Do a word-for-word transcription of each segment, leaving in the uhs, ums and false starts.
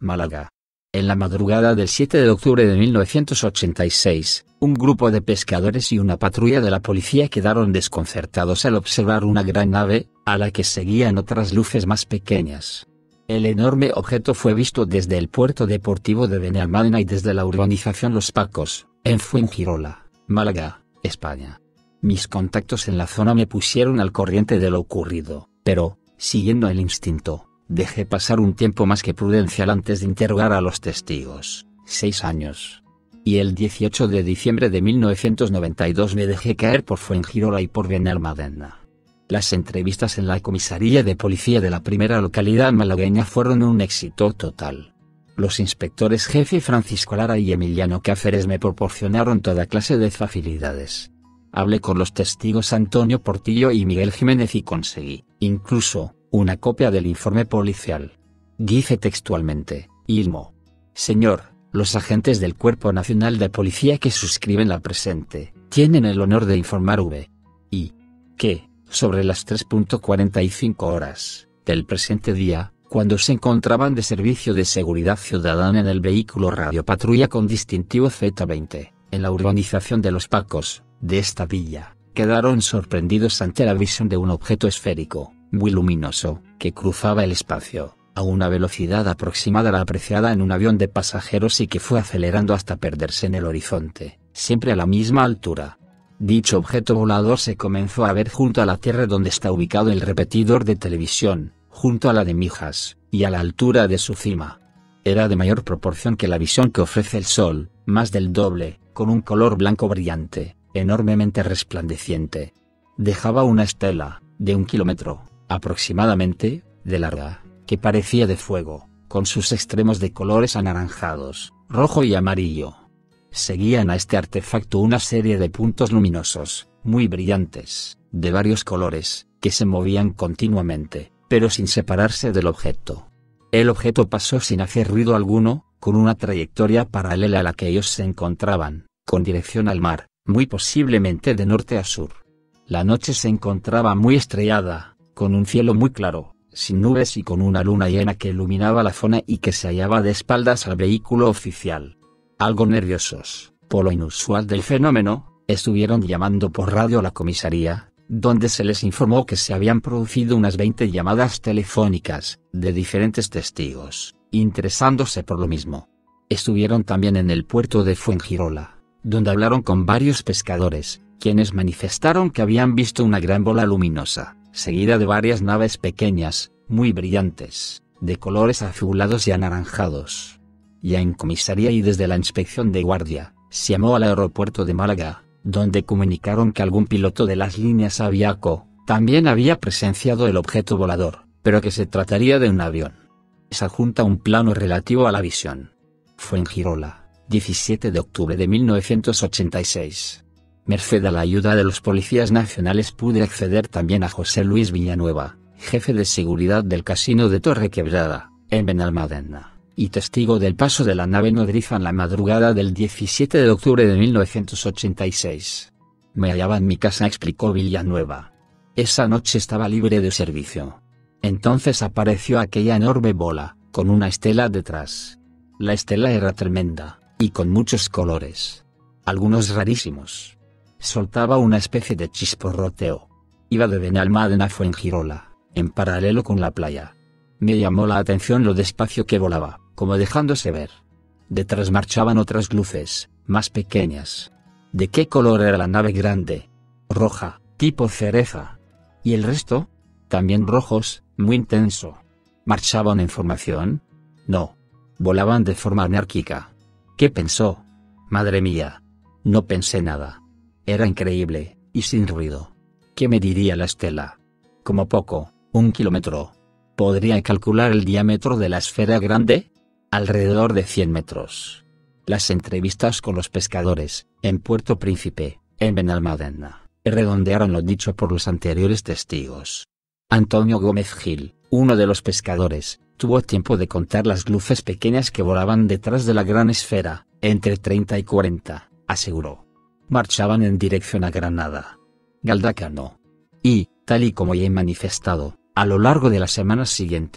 Málaga. En la madrugada del siete de octubre de mil novecientos ochenta y seis, un grupo de pescadores y una patrulla de la policía quedaron desconcertados al observar una gran nave, a la que seguían otras luces más pequeñas. El enorme objeto fue visto desde el puerto deportivo de Benalmádena y desde la urbanización Los Pacos, en Fuengirola, Málaga, España. Mis contactos en la zona me pusieron al corriente de lo ocurrido, pero, siguiendo el instinto, dejé pasar un tiempo más que prudencial antes de interrogar a los testigos, seis años. Y el dieciocho de diciembre de mil novecientos noventa y dos me dejé caer por Fuengirola y por Benalmádena. Las entrevistas en la comisaría de policía de la primera localidad malagueña fueron un éxito total. Los inspectores jefe Francisco Lara y Emiliano Cáceres me proporcionaron toda clase de facilidades. Hablé con los testigos Antonio Portillo y Miguel Jiménez y conseguí, incluso, una copia del informe policial. Dice textualmente: Ilmo. Señor, los agentes del Cuerpo Nacional de Policía que suscriben la presente, tienen el honor de informar V. I. que, sobre las tres punto cuarenta y cinco horas, del presente día, cuando se encontraban de servicio de seguridad ciudadana en el vehículo Radio Patrulla con distintivo Z veinte, en la urbanización de Los Pacos, de esta villa, quedaron sorprendidos ante la visión de un objeto esférico, muy luminoso, que cruzaba el espacio, a una velocidad aproximada a la apreciada en un avión de pasajeros y que fue acelerando hasta perderse en el horizonte, siempre a la misma altura. Dicho objeto volador se comenzó a ver junto a la tierra donde está ubicado el repetidor de televisión, junto a la de Mijas, y a la altura de su cima. Era de mayor proporción que la visión que ofrece el Sol, más del doble, con un color blanco brillante, enormemente resplandeciente. Dejaba una estela, de un kilómetro, aproximadamente, de larga, que parecía de fuego, con sus extremos de colores anaranjados, rojo y amarillo. Seguían a este artefacto una serie de puntos luminosos, muy brillantes, de varios colores, que se movían continuamente, pero sin separarse del objeto. El objeto pasó sin hacer ruido alguno, con una trayectoria paralela a la que ellos se encontraban, con dirección al mar, muy posiblemente de norte a sur. La noche se encontraba muy estrellada, con un cielo muy claro, sin nubes y con una luna llena que iluminaba la zona y que se hallaba de espaldas al vehículo oficial. Algo nerviosos, por lo inusual del fenómeno, estuvieron llamando por radio a la comisaría, donde se les informó que se habían producido unas veinte llamadas telefónicas, de diferentes testigos, interesándose por lo mismo. Estuvieron también en el puerto de Fuengirola, donde hablaron con varios pescadores, quienes manifestaron que habían visto una gran bola luminosa, seguida de varias naves pequeñas, muy brillantes, de colores azulados y anaranjados. Ya en comisaría y desde la inspección de guardia, se llamó al aeropuerto de Málaga, donde comunicaron que algún piloto de las líneas Aviaco también había presenciado el objeto volador, pero que se trataría de un avión. Se adjunta un plano relativo a la visión. Fuengirola, diecisiete de octubre de mil novecientos ochenta y seis. Merced a la ayuda de los policías nacionales pude acceder también a José Luis Villanueva, jefe de seguridad del casino de Torre Quebrada, en Benalmádena, y testigo del paso de la nave nodriza en la madrugada del diecisiete de octubre de mil novecientos ochenta y seis. Me hallaba en mi casa, explicó Villanueva. Esa noche estaba libre de servicio. Entonces apareció aquella enorme bola, con una estela detrás. La estela era tremenda, y con muchos colores. Algunos rarísimos. Soltaba una especie de chisporroteo. Iba de Benalmádena a Fuengirola, en paralelo con la playa. Me llamó la atención lo despacio que volaba, como dejándose ver. Detrás marchaban otras luces, más pequeñas. ¿De qué color era la nave grande? Roja, tipo cereza. ¿Y el resto? También rojos, muy intenso. ¿Marchaban en formación? No. Volaban de forma anárquica. ¿Qué pensó? Madre mía. No pensé nada. Era increíble, y sin ruido. ¿Qué me diría la estela? Como poco, un kilómetro. ¿Podría calcular el diámetro de la esfera grande? Alrededor de cien metros. Las entrevistas con los pescadores, en Puerto Príncipe, en Benalmádena, redondearon lo dicho por los anteriores testigos. Antonio Gómez Gil, uno de los pescadores, tuvo tiempo de contar las luces pequeñas que volaban detrás de la gran esfera, entre treinta y cuarenta, aseguró. Marchaban en dirección a Granada. Galdácano. Y, tal y como ya he manifestado, a lo largo de las semanas siguientes,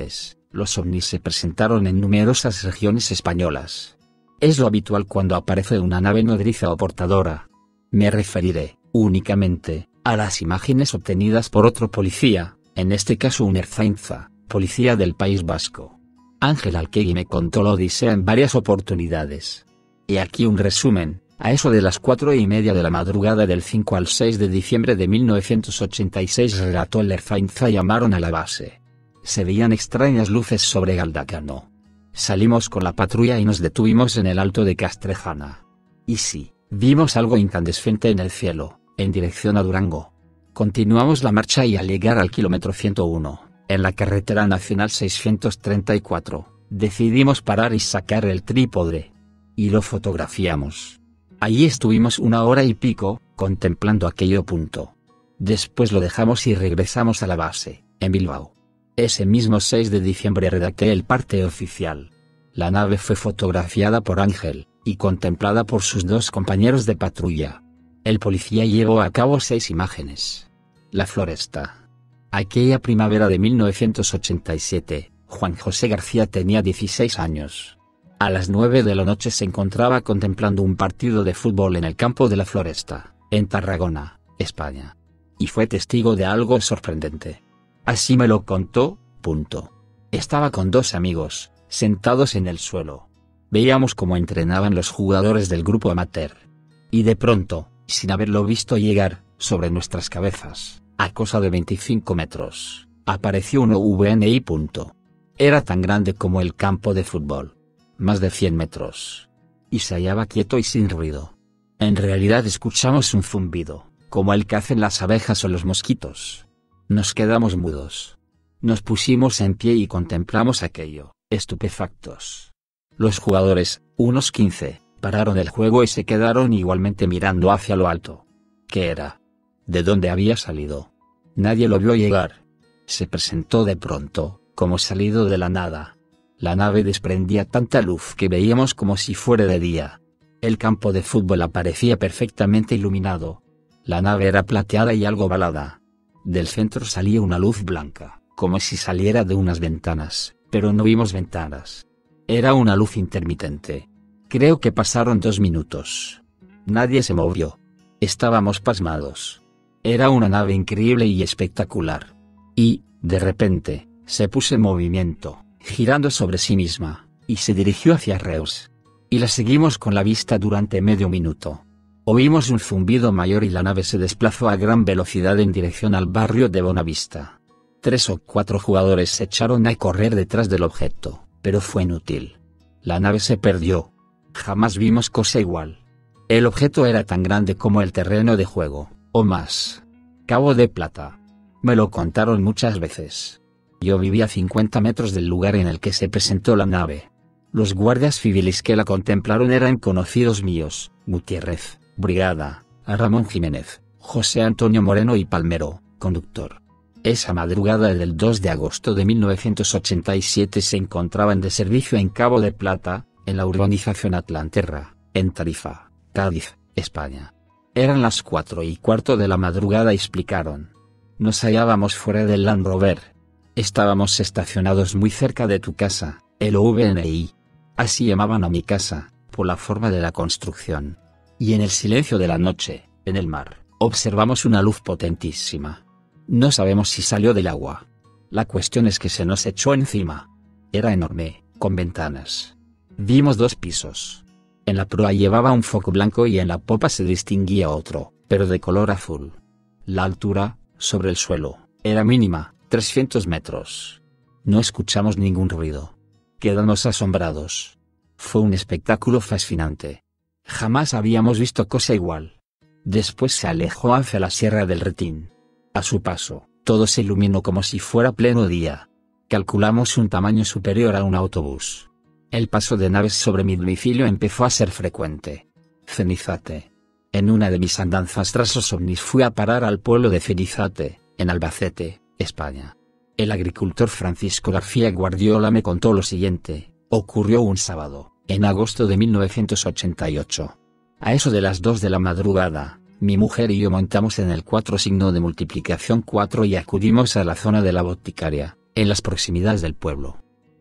Los ovnis se presentaron en numerosas regiones españolas. Es lo habitual cuando aparece una nave nodriza o portadora. Me referiré, únicamente, a las imágenes obtenidas por otro policía, en este caso un ertzaintza, policía del País Vasco. Ángel Alquegui me contó la odisea en varias oportunidades. Y aquí un resumen. A eso de las cuatro y media de la madrugada del cinco al seis de diciembre de mil novecientos ochenta y seis relató el ertzaintza, llamaron a la base. Se veían extrañas luces sobre Galdacano. Salimos con la patrulla y nos detuvimos en el alto de Castrejana. Y sí, vimos algo incandescente en el cielo, en dirección a Durango. Continuamos la marcha y al llegar al kilómetro ciento uno, en la carretera nacional seiscientos treinta y cuatro, decidimos parar y sacar el trípode. Y lo fotografiamos. Allí estuvimos una hora y pico, contemplando aquello punto. Después lo dejamos y regresamos a la base, en Bilbao. Ese mismo seis de diciembre redacté el parte oficial. La nave fue fotografiada por Ángel, y contemplada por sus dos compañeros de patrulla. El policía llevó a cabo seis imágenes. La Floresta. Aquella primavera de mil novecientos ochenta y siete, Juan José García tenía dieciséis años. A las nueve de la noche se encontraba contemplando un partido de fútbol en el campo de la Floresta, en Tarragona, España. Y fue testigo de algo sorprendente. Así me lo contó, punto. Estaba con dos amigos, sentados en el suelo. Veíamos cómo entrenaban los jugadores del grupo amateur. Y de pronto, sin haberlo visto llegar, sobre nuestras cabezas, a cosa de veinticinco metros, apareció un O V N I. Punto. Era tan grande como el campo de fútbol. Más de cien metros. Y se hallaba quieto y sin ruido. En realidad escuchamos un zumbido, como el que hacen las abejas o los mosquitos. Nos quedamos mudos. Nos pusimos en pie y contemplamos aquello, estupefactos. Los jugadores, unos quince, pararon el juego y se quedaron igualmente mirando hacia lo alto. ¿Qué era? ¿De dónde había salido? Nadie lo vio llegar. Se presentó de pronto, como salido de la nada. La nave desprendía tanta luz que veíamos como si fuera de día. El campo de fútbol aparecía perfectamente iluminado. La nave era plateada y algo ovalada. Del centro salía una luz blanca, como si saliera de unas ventanas, pero no vimos ventanas. Era una luz intermitente. Creo que pasaron dos minutos. Nadie se movió. Estábamos pasmados. Era una nave increíble y espectacular. Y, de repente, se puso en movimiento, girando sobre sí misma, y se dirigió hacia Reus. Y la seguimos con la vista durante medio minuto. Oímos un zumbido mayor y la nave se desplazó a gran velocidad en dirección al barrio de Bonavista. Tres o cuatro jugadores se echaron a correr detrás del objeto, pero fue inútil. La nave se perdió. Jamás vimos cosa igual. El objeto era tan grande como el terreno de juego, o más. Cabo de Plata. Me lo contaron muchas veces. Yo vivía a cincuenta metros del lugar en el que se presentó la nave. Los guardias civiles que la contemplaron eran conocidos míos: Gutiérrez, brigada, a Ramón Jiménez, José Antonio Moreno y Palmero, conductor. Esa madrugada del dos de agosto de mil novecientos ochenta y siete se encontraban de servicio en Cabo de Plata, en la urbanización Atlanterra, en Tarifa, Cádiz, España. Eran las cuatro y cuarto de la madrugada y explicaron. Nos hallábamos fuera del Land Rover. Estábamos estacionados muy cerca de tu casa, el O V N I. Así llamaban a mi casa, por la forma de la construcción. Y en el silencio de la noche, en el mar, observamos una luz potentísima. No sabemos si salió del agua. La cuestión es que se nos echó encima. Era enorme, con ventanas. Vimos dos pisos. En la proa llevaba un foco blanco y en la popa se distinguía otro, pero de color azul. La altura, sobre el suelo, era mínima, trescientos metros. No escuchamos ningún ruido. Quedamos asombrados. Fue un espectáculo fascinante. Jamás habíamos visto cosa igual. Después se alejó hacia la Sierra del Retín. A su paso, todo se iluminó como si fuera pleno día. Calculamos un tamaño superior a un autobús. El paso de naves sobre mi domicilio empezó a ser frecuente. Cenizate. En una de mis andanzas tras los ovnis fui a parar al pueblo de Cenizate, en Albacete, España. El agricultor Francisco García Guardiola me contó lo siguiente: ocurrió un sábado, en agosto de mil novecientos ochenta y ocho. A eso de las dos de la madrugada, mi mujer y yo montamos en el cuatro signo de multiplicación cuatro y acudimos a la zona de la boticaria, en las proximidades del pueblo.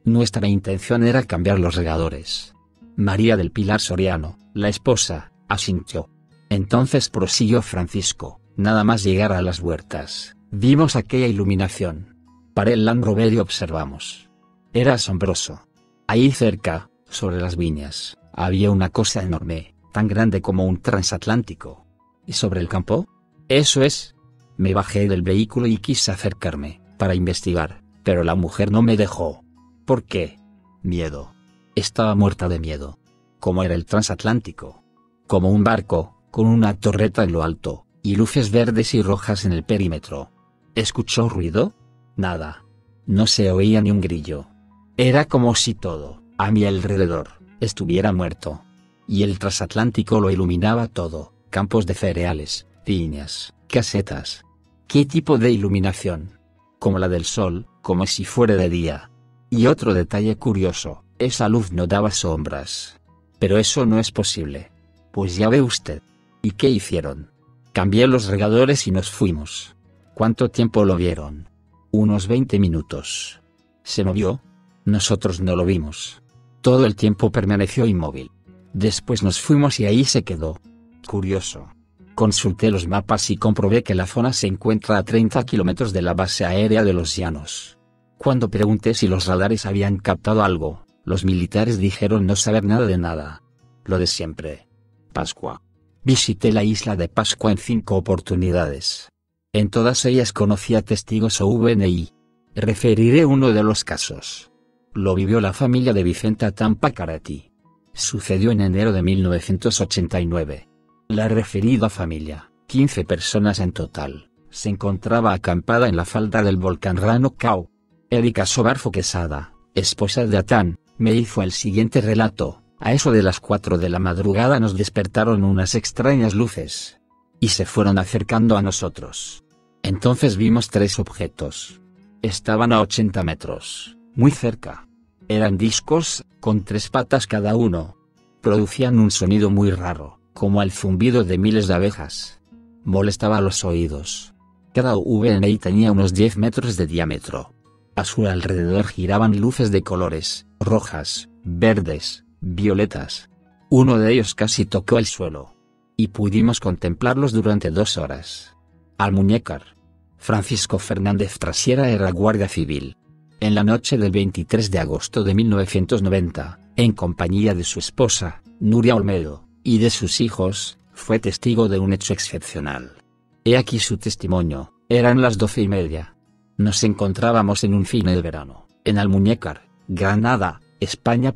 Nuestra intención era cambiar los regadores. María del Pilar Soriano, la esposa, asintió. Entonces prosiguió Francisco, nada más llegar a las huertas, vimos aquella iluminación. Paré el Land Rover y observamos. Era asombroso. Ahí cerca, sobre las viñas, había una cosa enorme, tan grande como un transatlántico. ¿Y sobre el campo? Eso es. Me bajé del vehículo y quise acercarme, para investigar, pero la mujer no me dejó. ¿Por qué? Miedo. Estaba muerta de miedo. ¿Cómo era el transatlántico? Como un barco, con una torreta en lo alto, y luces verdes y rojas en el perímetro. ¿Escuchó ruido? Nada. No se oía ni un grillo. Era como si todo, a mi alrededor, estuviera muerto. Y el transatlántico lo iluminaba todo, campos de cereales, viñas, casetas. ¿Qué tipo de iluminación? Como la del sol, como si fuera de día. Y otro detalle curioso, esa luz no daba sombras. Pero eso no es posible. Pues ya ve usted. ¿Y qué hicieron? Cambié los regadores y nos fuimos. ¿Cuánto tiempo lo vieron? Unos veinte minutos. ¿Se movió? Nosotros no lo vimos. Todo el tiempo permaneció inmóvil. Después nos fuimos y ahí se quedó. Curioso. Consulté los mapas y comprobé que la zona se encuentra a treinta kilómetros de la base aérea de Los Llanos. Cuando pregunté si los radares habían captado algo, los militares dijeron no saber nada de nada. Lo de siempre. Pascua. Visité la isla de Pascua en cinco oportunidades. En todas ellas conocí a testigos o V N I. Referiré uno de los casos. Lo vivió la familia de Vicenta Tampa Carati. Sucedió en enero de mil novecientos ochenta y nueve. La referida familia, quince personas en total, se encontraba acampada en la falda del volcán Rano Cao. Erika Sobarfo Quesada, esposa de Atán, me hizo el siguiente relato: a eso de las cuatro de la madrugada nos despertaron unas extrañas luces. Y se fueron acercando a nosotros. Entonces vimos tres objetos. Estaban a ochenta metros, muy cerca. Eran discos, con tres patas cada uno. Producían un sonido muy raro, como el zumbido de miles de abejas. Molestaba los oídos. Cada V N I tenía unos diez metros de diámetro. A su alrededor giraban luces de colores, rojas, verdes, violetas. Uno de ellos casi tocó el suelo. Y pudimos contemplarlos durante dos horas. Almuñécar. Francisco Fernández Trasiera era guardia civil. En la noche del veintitrés de agosto de mil novecientos noventa, en compañía de su esposa, Nuria Olmedo, y de sus hijos, fue testigo de un hecho excepcional. He aquí su testimonio: eran las doce y media. Nos encontrábamos en un cine de verano, en Almuñécar, Granada, España.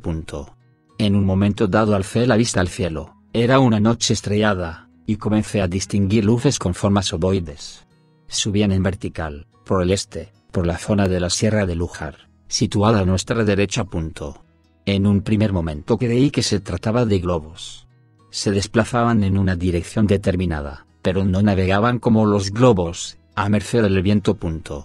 En un momento dado alcé la vista al cielo, era una noche estrellada, y comencé a distinguir luces con formas ovoides. Subían en vertical, por el este, por la zona de la Sierra de Lújar, situada a nuestra derecha. En un primer momento creí que se trataba de globos. Se desplazaban en una dirección determinada, pero no navegaban como los globos, a merced del viento.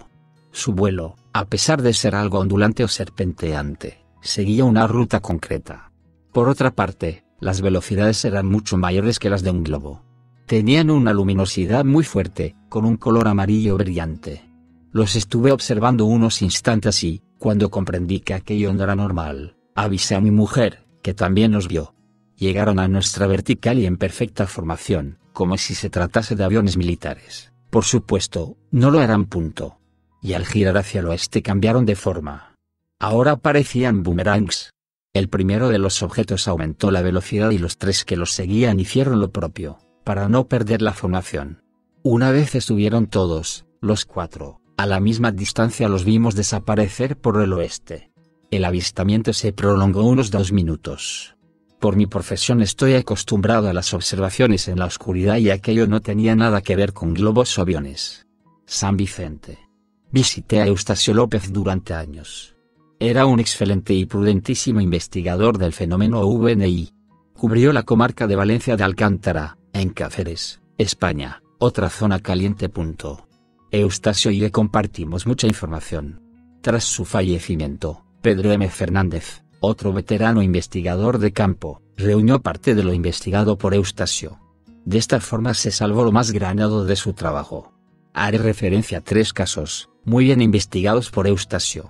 Su vuelo, a pesar de ser algo ondulante o serpenteante, seguía una ruta concreta. Por otra parte, las velocidades eran mucho mayores que las de un globo. Tenían una luminosidad muy fuerte, con un color amarillo brillante. Los estuve observando unos instantes y, cuando comprendí que aquello no era normal, avisé a mi mujer, que también los vio. Llegaron a nuestra vertical y en perfecta formación, como si se tratase de aviones militares. Por supuesto, no lo eran. Y al girar hacia el oeste cambiaron de forma. Ahora parecían boomerangs. El primero de los objetos aumentó la velocidad y los tres que los seguían hicieron lo propio, para no perder la formación. Una vez estuvieron todos, los cuatro, a la misma distancia, los vimos desaparecer por el oeste. El avistamiento se prolongó unos dos minutos. Por mi profesión estoy acostumbrado a las observaciones en la oscuridad y aquello no tenía nada que ver con globos o aviones. San Vicente. Visité a Eustasio López durante años. Era un excelente y prudentísimo investigador del fenómeno V N I. Cubrió la comarca de Valencia de Alcántara, en Cáceres, España, otra zona caliente. Eustasio y yo compartimos mucha información. Tras su fallecimiento, Pedro M. Fernández, otro veterano investigador de campo, reunió parte de lo investigado por Eustasio. De esta forma se salvó lo más granado de su trabajo. Haré referencia a tres casos, muy bien investigados por Eustasio.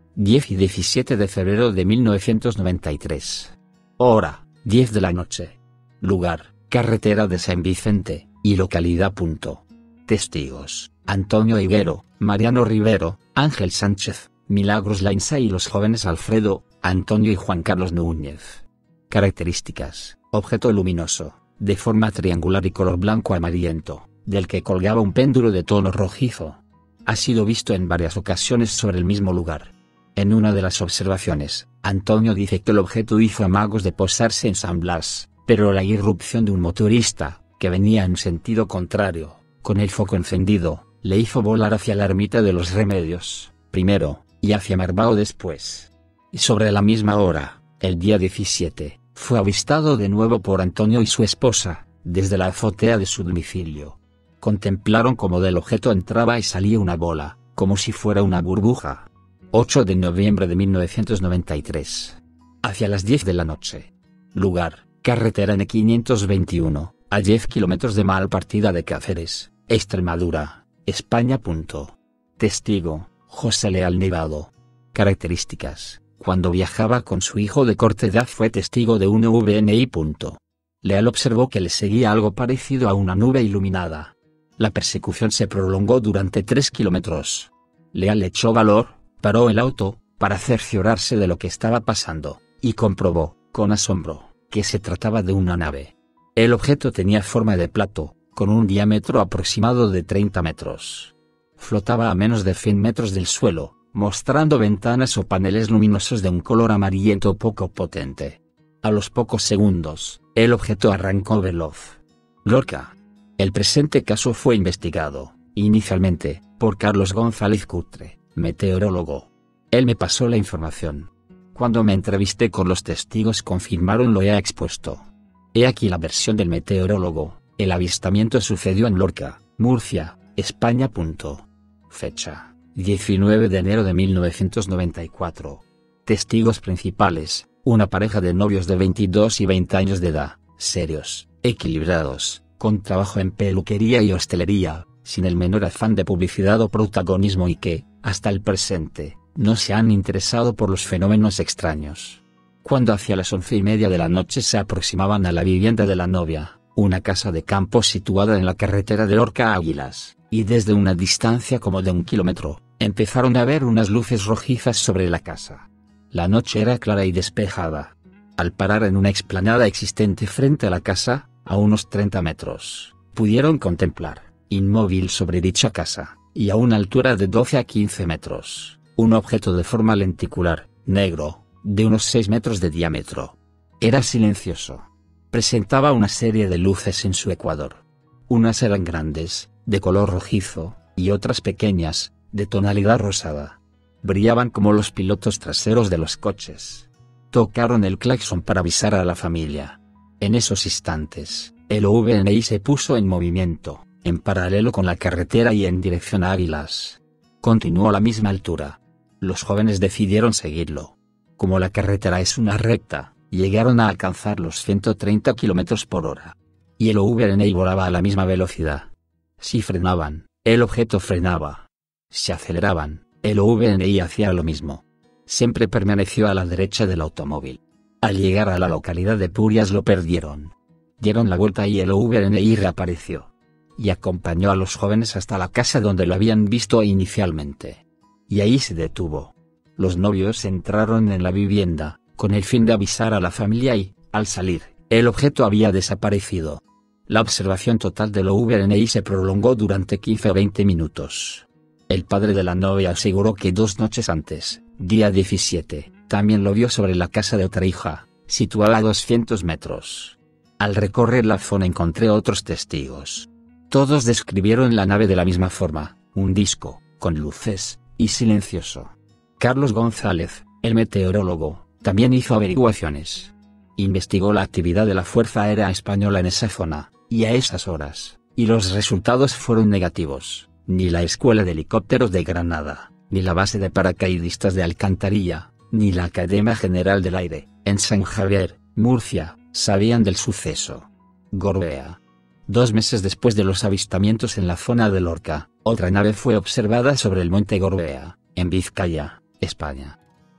diez y diecisiete de febrero de mil novecientos noventa y tres. Hora, diez de la noche. Lugar, carretera de San Vicente, y localidad. Punto. Testigos, Antonio Higuero, Mariano Rivero, Ángel Sánchez, Milagros Lainza y los jóvenes Alfredo, Antonio y Juan Carlos Núñez. Características, objeto luminoso, de forma triangular y color blanco amarillento, del que colgaba un péndulo de tono rojizo. Ha sido visto en varias ocasiones sobre el mismo lugar. En una de las observaciones, Antonio dice que el objeto hizo amagos de posarse en San Blas, pero la irrupción de un motorista, que venía en sentido contrario, con el foco encendido, le hizo volar hacia la ermita de los Remedios, primero, y hacia Marbao después. Y sobre la misma hora, el día diecisiete, fue avistado de nuevo por Antonio y su esposa, desde la azotea de su domicilio. Contemplaron cómo del objeto entraba y salía una bola, como si fuera una burbuja. ocho de noviembre de mil novecientos noventa y tres. Hacia las diez de la noche. Lugar, carretera N quinientos veintiuno, a diez kilómetros de Malpartida de Cáceres, Extremadura, España. Punto. Testigo, José Leal Nevado. Características, cuando viajaba con su hijo de corta edad fue testigo de un O V N I. Punto. Leal observó que le seguía algo parecido a una nube iluminada. La persecución se prolongó durante tres kilómetros. Leal echó valor, paró el auto, para cerciorarse de lo que estaba pasando, y comprobó, con asombro, que se trataba de una nave. El objeto tenía forma de plato, con un diámetro aproximado de treinta metros. Flotaba a menos de cien metros del suelo, mostrando ventanas o paneles luminosos de un color amarillento poco potente. A los pocos segundos, el objeto arrancó veloz. Lorca. El presente caso fue investigado, inicialmente, por Carlos González Cutre, meteorólogo. Él me pasó la información. Cuando me entrevisté con los testigos confirmaron lo ya expuesto. He aquí la versión del meteorólogo. El avistamiento sucedió en Lorca, Murcia, España. Punto. Fecha, diecinueve de enero de mil novecientos noventa y cuatro. Testigos principales, una pareja de novios de veintidós y veinte años de edad, serios, equilibrados, con trabajo en peluquería y hostelería, sin el menor afán de publicidad o protagonismo y que, hasta el presente, no se han interesado por los fenómenos extraños. Cuando hacia las once y media de la noche se aproximaban a la vivienda de la novia, una casa de campo situada en la carretera de Lorca a Águilas, y desde una distancia como de un kilómetro, empezaron a ver unas luces rojizas sobre la casa. La noche era clara y despejada. Al parar en una explanada existente frente a la casa, a unos treinta metros, pudieron contemplar, inmóvil sobre dicha casa, y a una altura de doce a quince metros, un objeto de forma lenticular, negro, de unos seis metros de diámetro. Era silencioso. Presentaba una serie de luces en su ecuador. Unas eran grandes, de color rojizo, y otras pequeñas, de tonalidad rosada. Brillaban como los pilotos traseros de los coches. Tocaron el claxon para avisar a la familia. En esos instantes, el O V N I se puso en movimiento, en paralelo con la carretera y en dirección a Águilas. Continuó a la misma altura. Los jóvenes decidieron seguirlo. Como la carretera es una recta, llegaron a alcanzar los ciento treinta kilómetros por hora. Y el O V N I volaba a la misma velocidad. Si frenaban, el objeto frenaba. Si aceleraban, el O V N I hacía lo mismo. Siempre permaneció a la derecha del automóvil. Al llegar a la localidad de Purias lo perdieron. Dieron la vuelta y el O V N I reapareció. Y acompañó a los jóvenes hasta la casa donde lo habían visto inicialmente. Y ahí se detuvo. Los novios entraron en la vivienda, con el fin de avisar a la familia y, al salir, el objeto había desaparecido. La observación total del O V N I se prolongó durante quince a veinte minutos. El padre de la novia aseguró que dos noches antes, día diecisiete, también lo vio sobre la casa de otra hija, situada a doscientos metros. Al recorrer la zona encontré otros testigos. Todos describieron la nave de la misma forma, un disco, con luces, y silencioso. Carlos González, el meteorólogo, también hizo averiguaciones. Investigó la actividad de la Fuerza Aérea Española en esa zona, y a esas horas, y los resultados fueron negativos. Ni la Escuela de Helicópteros de Granada, ni la Base de Paracaidistas de Alcantarilla, ni la Academia General del Aire, en San Javier, Murcia, sabían del suceso. Gorbea. Dos meses después de los avistamientos en la zona de Lorca, otra nave fue observada sobre el monte Gorbea, en Vizcaya, España.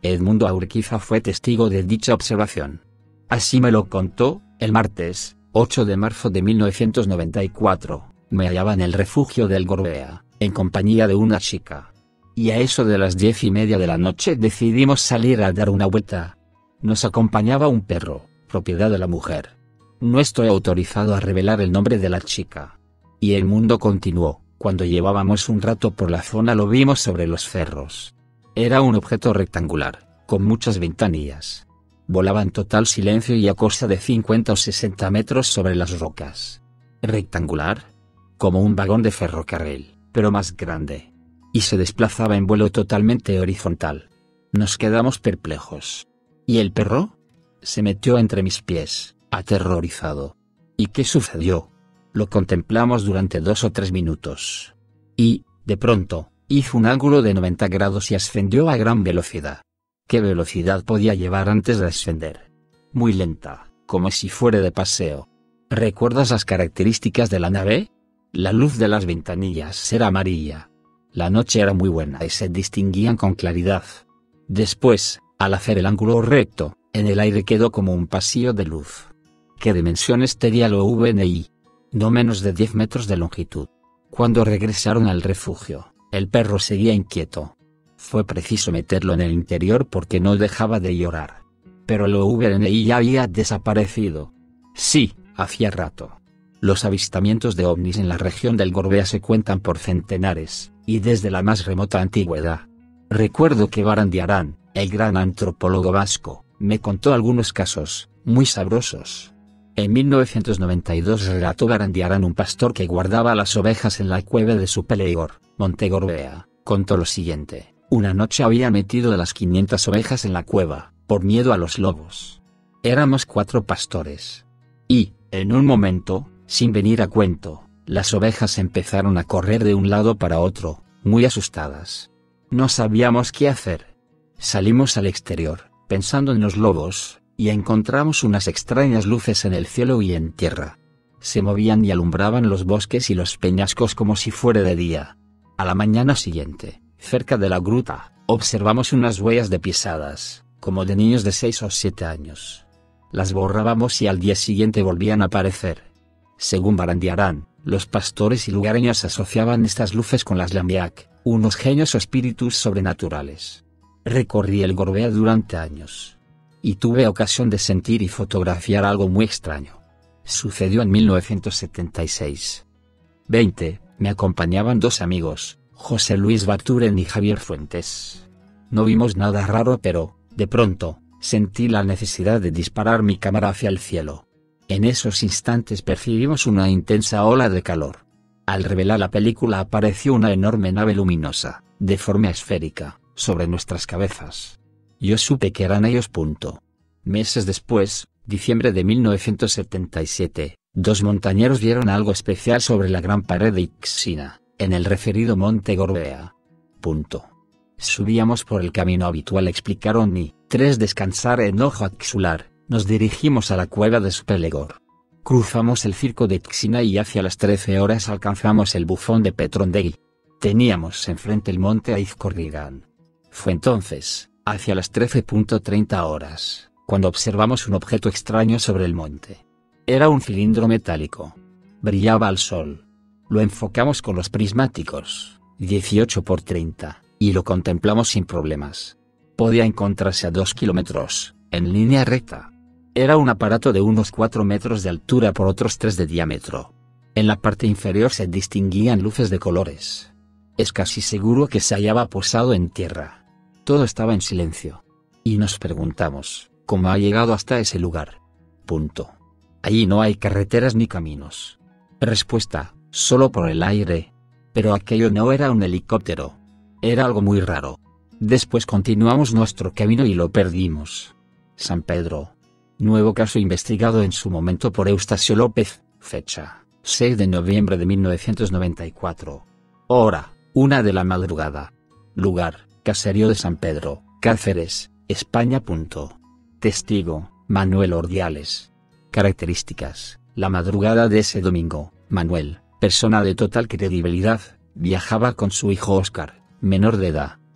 Edmundo Aurquiza fue testigo de dicha observación. Así me lo contó: el martes, ocho de marzo de mil novecientos noventa y cuatro, me hallaba en el refugio del Gorbea, en compañía de una chica. Y a eso de las diez y media de la noche decidimos salir a dar una vuelta. Nos acompañaba un perro, propiedad de la mujer. No estoy autorizado a revelar el nombre de la chica. Y Edmundo continuó: cuando llevábamos un rato por la zona lo vimos sobre los cerros. Era un objeto rectangular, con muchas ventanillas. Volaba en total silencio y a costa de cincuenta o sesenta metros sobre las rocas. ¿Rectangular? Como un vagón de ferrocarril, pero más grande. Y se desplazaba en vuelo totalmente horizontal. Nos quedamos perplejos. ¿Y el perro? Se metió entre mis pies, aterrorizado. ¿Y qué sucedió? Lo contemplamos durante dos o tres minutos. Y, de pronto, hizo un ángulo de noventa grados y ascendió a gran velocidad. ¿Qué velocidad podía llevar antes de ascender? Muy lenta, como si fuera de paseo. ¿Recuerdas las características de la nave? La luz de las ventanillas era amarilla. La noche era muy buena y se distinguían con claridad. Después, al hacer el ángulo recto, en el aire quedó como un pasillo de luz. ¿Qué dimensiones tenía el O V N I? No menos de diez metros de longitud. Cuando regresaron al refugio, el perro seguía inquieto. Fue preciso meterlo en el interior porque no dejaba de llorar. Pero el O V N I ya había desaparecido. Sí, hacía rato. Los avistamientos de ovnis en la región del Gorbea se cuentan por centenares, y desde la más remota antigüedad. Recuerdo que Barandiarán, el gran antropólogo vasco, me contó algunos casos, muy sabrosos. En mil novecientos noventa y dos relató Barandiarán un pastor que guardaba las ovejas en la cueva de su Pelegor, Monte Gorbea. Contó lo siguiente: una noche había metido las quinientas ovejas en la cueva, por miedo a los lobos. Éramos cuatro pastores. Y, en un momento, sin venir a cuento, las ovejas empezaron a correr de un lado para otro, muy asustadas. No sabíamos qué hacer. Salimos al exterior, pensando en los lobos, y encontramos unas extrañas luces en el cielo y en tierra. Se movían y alumbraban los bosques y los peñascos como si fuera de día. A la mañana siguiente, cerca de la gruta, observamos unas huellas de pisadas, como de niños de seis o siete años. Las borrábamos y al día siguiente volvían a aparecer. Según Barandiarán, los pastores y lugareños asociaban estas luces con las Lambiak, unos genios o espíritus sobrenaturales. Recorrí el Gorbea durante años. Y tuve ocasión de sentir y fotografiar algo muy extraño. Sucedió en mil novecientos setenta y seis. veinte, me acompañaban dos amigos, José Luis Baturen y Javier Fuentes. No vimos nada raro, pero, de pronto, sentí la necesidad de disparar mi cámara hacia el cielo. En esos instantes percibimos una intensa ola de calor. Al revelar la película apareció una enorme nave luminosa, de forma esférica, sobre nuestras cabezas. Yo supe que eran ellos. Punto. Meses después, diciembre de mil novecientos setenta y siete, dos montañeros vieron algo especial sobre la gran pared de Ixina, en el referido Monte Gorbea. Punto. Subíamos por el camino habitual, explicaron, y, tras descansar en Ojo Axular, nos dirigimos a la cueva de Spelegor. Cruzamos el circo de Ixina y hacia las trece horas alcanzamos el bufón de Petrondegui. Teníamos enfrente el monte Aizkorrigan. Fue entonces, hacia las trece treinta horas, cuando observamos un objeto extraño sobre el monte. Era un cilindro metálico. Brillaba al sol. Lo enfocamos con los prismáticos, dieciocho por treinta, y lo contemplamos sin problemas. Podía encontrarse a dos kilómetros, en línea recta. Era un aparato de unos cuatro metros de altura por otros tres de diámetro. En la parte inferior se distinguían luces de colores. Es casi seguro que se hallaba posado en tierra. Todo estaba en silencio. Y nos preguntamos, ¿cómo ha llegado hasta ese lugar? Punto. Allí no hay carreteras ni caminos. Respuesta, solo por el aire. Pero aquello no era un helicóptero. Era algo muy raro. Después continuamos nuestro camino y lo perdimos. San Pedro. Nuevo caso investigado en su momento por Eustasio López, fecha, seis de noviembre de mil novecientos noventa y cuatro. Hora, una de la madrugada. Lugar, Caserío de San Pedro, Cáceres, España. Punto. Testigo, Manuel Ordiales. Características, la madrugada de ese domingo, Manuel, persona de total credibilidad, viajaba con su hijo Óscar, menor de edad,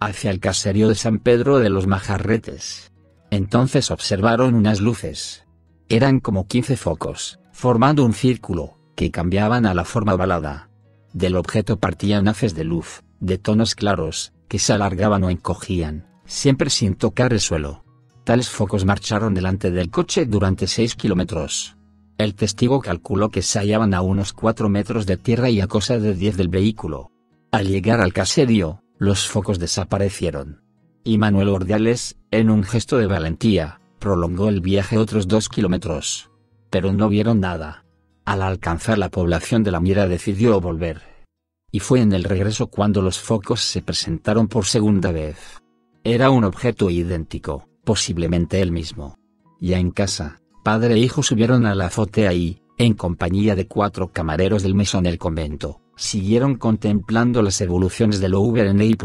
hacia el caserío de San Pedro de los Majarretes. Entonces observaron unas luces. Eran como quince focos, formando un círculo, que cambiaban a la forma ovalada. Del objeto partían haces de luz, de tonos claros, que se alargaban o encogían, siempre sin tocar el suelo. Tales focos marcharon delante del coche durante seis kilómetros. El testigo calculó que se hallaban a unos cuatro metros de tierra y a cosa de diez del vehículo. Al llegar al caserío, los focos desaparecieron. Y Manuel Ordiales, en un gesto de valentía, prolongó el viaje otros dos kilómetros. Pero no vieron nada. Al alcanzar la población de La Mira decidió volver. Y fue en el regreso cuando los focos se presentaron por segunda vez. Era un objeto idéntico, posiblemente el mismo. Ya en casa, padre e hijo subieron a la azotea y, en compañía de cuatro camareros del mesón del convento, siguieron contemplando las evoluciones del O V N I.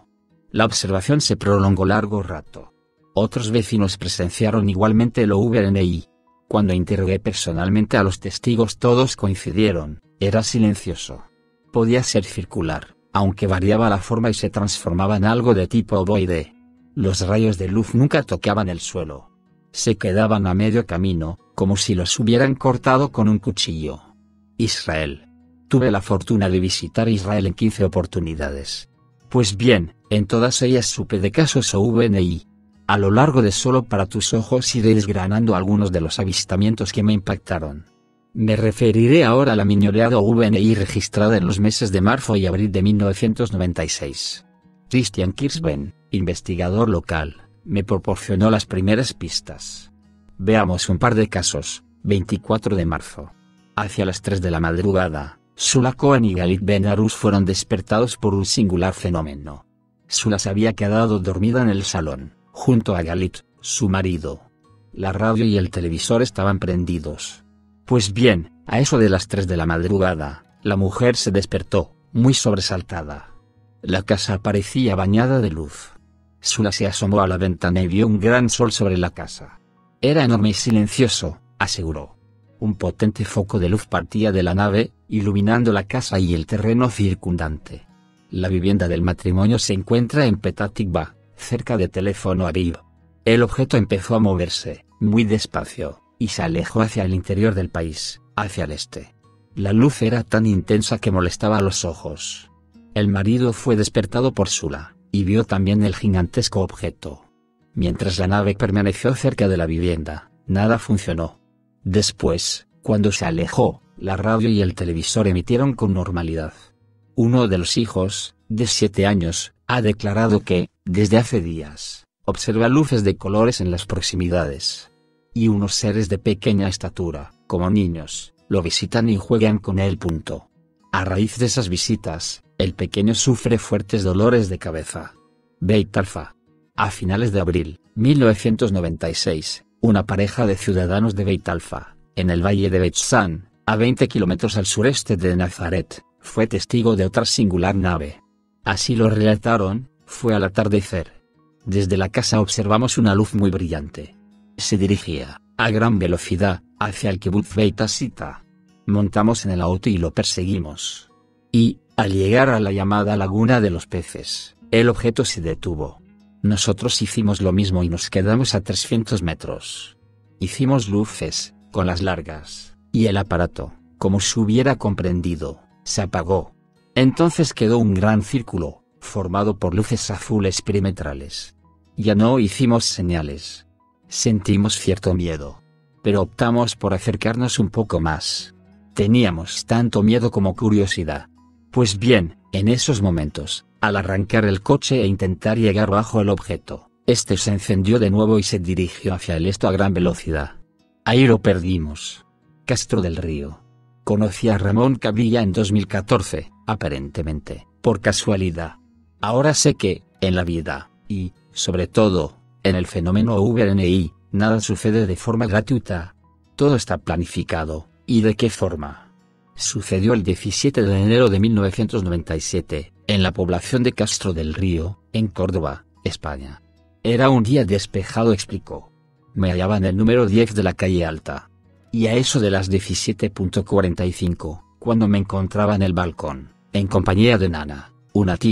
La observación se prolongó largo rato. Otros vecinos presenciaron igualmente el O V N I. Cuando interrogué personalmente a los testigos todos coincidieron, era silencioso. Podía ser circular, aunque variaba la forma y se transformaba en algo de tipo ovoide. Los rayos de luz nunca tocaban el suelo. Se quedaban a medio camino, como si los hubieran cortado con un cuchillo. Israel. Tuve la fortuna de visitar Israel en quince oportunidades. Pues bien, en todas ellas supe de casos O V N I. A lo largo de Solo para tus ojos iré desgranando algunos de los avistamientos que me impactaron. Me referiré ahora a la minoreada O V N I registrada en los meses de marzo y abril de mil novecientos noventa y seis. Christian Kirchben, investigador local, me proporcionó las primeras pistas. Veamos un par de casos. veinticuatro de marzo. Hacia las tres de la madrugada, Sula Cohen y Galit Ben Arus fueron despertados por un singular fenómeno. Sula se había quedado dormida en el salón, junto a Galit, su marido. La radio y el televisor estaban prendidos. Pues bien, a eso de las tres de la madrugada, la mujer se despertó, muy sobresaltada. La casa parecía bañada de luz. Sula se asomó a la ventana y vio un gran sol sobre la casa. Era enorme y silencioso, aseguró. Un potente foco de luz partía de la nave, iluminando la casa y el terreno circundante. La vivienda del matrimonio se encuentra en Petah Tikva, cerca de Teléfono Aviv. El objeto empezó a moverse, muy despacio, y se alejó hacia el interior del país, hacia el este. La luz era tan intensa que molestaba a los ojos. El marido fue despertado por Sula, y vio también el gigantesco objeto. Mientras la nave permaneció cerca de la vivienda, nada funcionó. Después, cuando se alejó, la radio y el televisor emitieron con normalidad. Uno de los hijos, de siete años, ha declarado que, desde hace días, observa luces de colores en las proximidades. Y unos seres de pequeña estatura, como niños, lo visitan y juegan con él. Punto. A raíz de esas visitas, el pequeño sufre fuertes dolores de cabeza. Beit Alfa. A finales de abril, mil novecientos noventa y seis, una pareja de ciudadanos de Beit Alfa, en el valle de Beit San, a veinte kilómetros al sureste de Nazaret, fue testigo de otra singular nave. Así lo relataron, fue al atardecer. Desde la casa observamos una luz muy brillante. Se dirigía, a gran velocidad, hacia el kibutz Beit Asita. Montamos en el auto y lo perseguimos. Y, al llegar a la llamada Laguna de los Peces, el objeto se detuvo. Nosotros hicimos lo mismo y nos quedamos a trescientos metros. Hicimos luces, con las largas, y el aparato, como se hubiera comprendido, se apagó. Entonces quedó un gran círculo, formado por luces azules perimetrales. Ya no hicimos señales. Sentimos cierto miedo. Pero optamos por acercarnos un poco más. Teníamos tanto miedo como curiosidad. Pues bien, en esos momentos, al arrancar el coche e intentar llegar bajo el objeto, este se encendió de nuevo y se dirigió hacia el este a gran velocidad. Ahí lo perdimos. Castro del Río. Conocí a Ramón Cabilla en dos mil catorce, aparentemente, por casualidad. Ahora sé que, en la vida, y, sobre todo, en el fenómeno O V N I, nada sucede de forma gratuita. Todo está planificado. ¿Y de qué forma? Sucedió el diecisiete de enero de mil novecientos noventa y siete, en la población de Castro del Río, en Córdoba, España. Era un día despejado, explicó. Me hallaba en el número diez de la calle Alta. Y a eso de las diecisiete cuarenta y cinco, cuando me encontraba en el balcón, en compañía de Nana, una tía,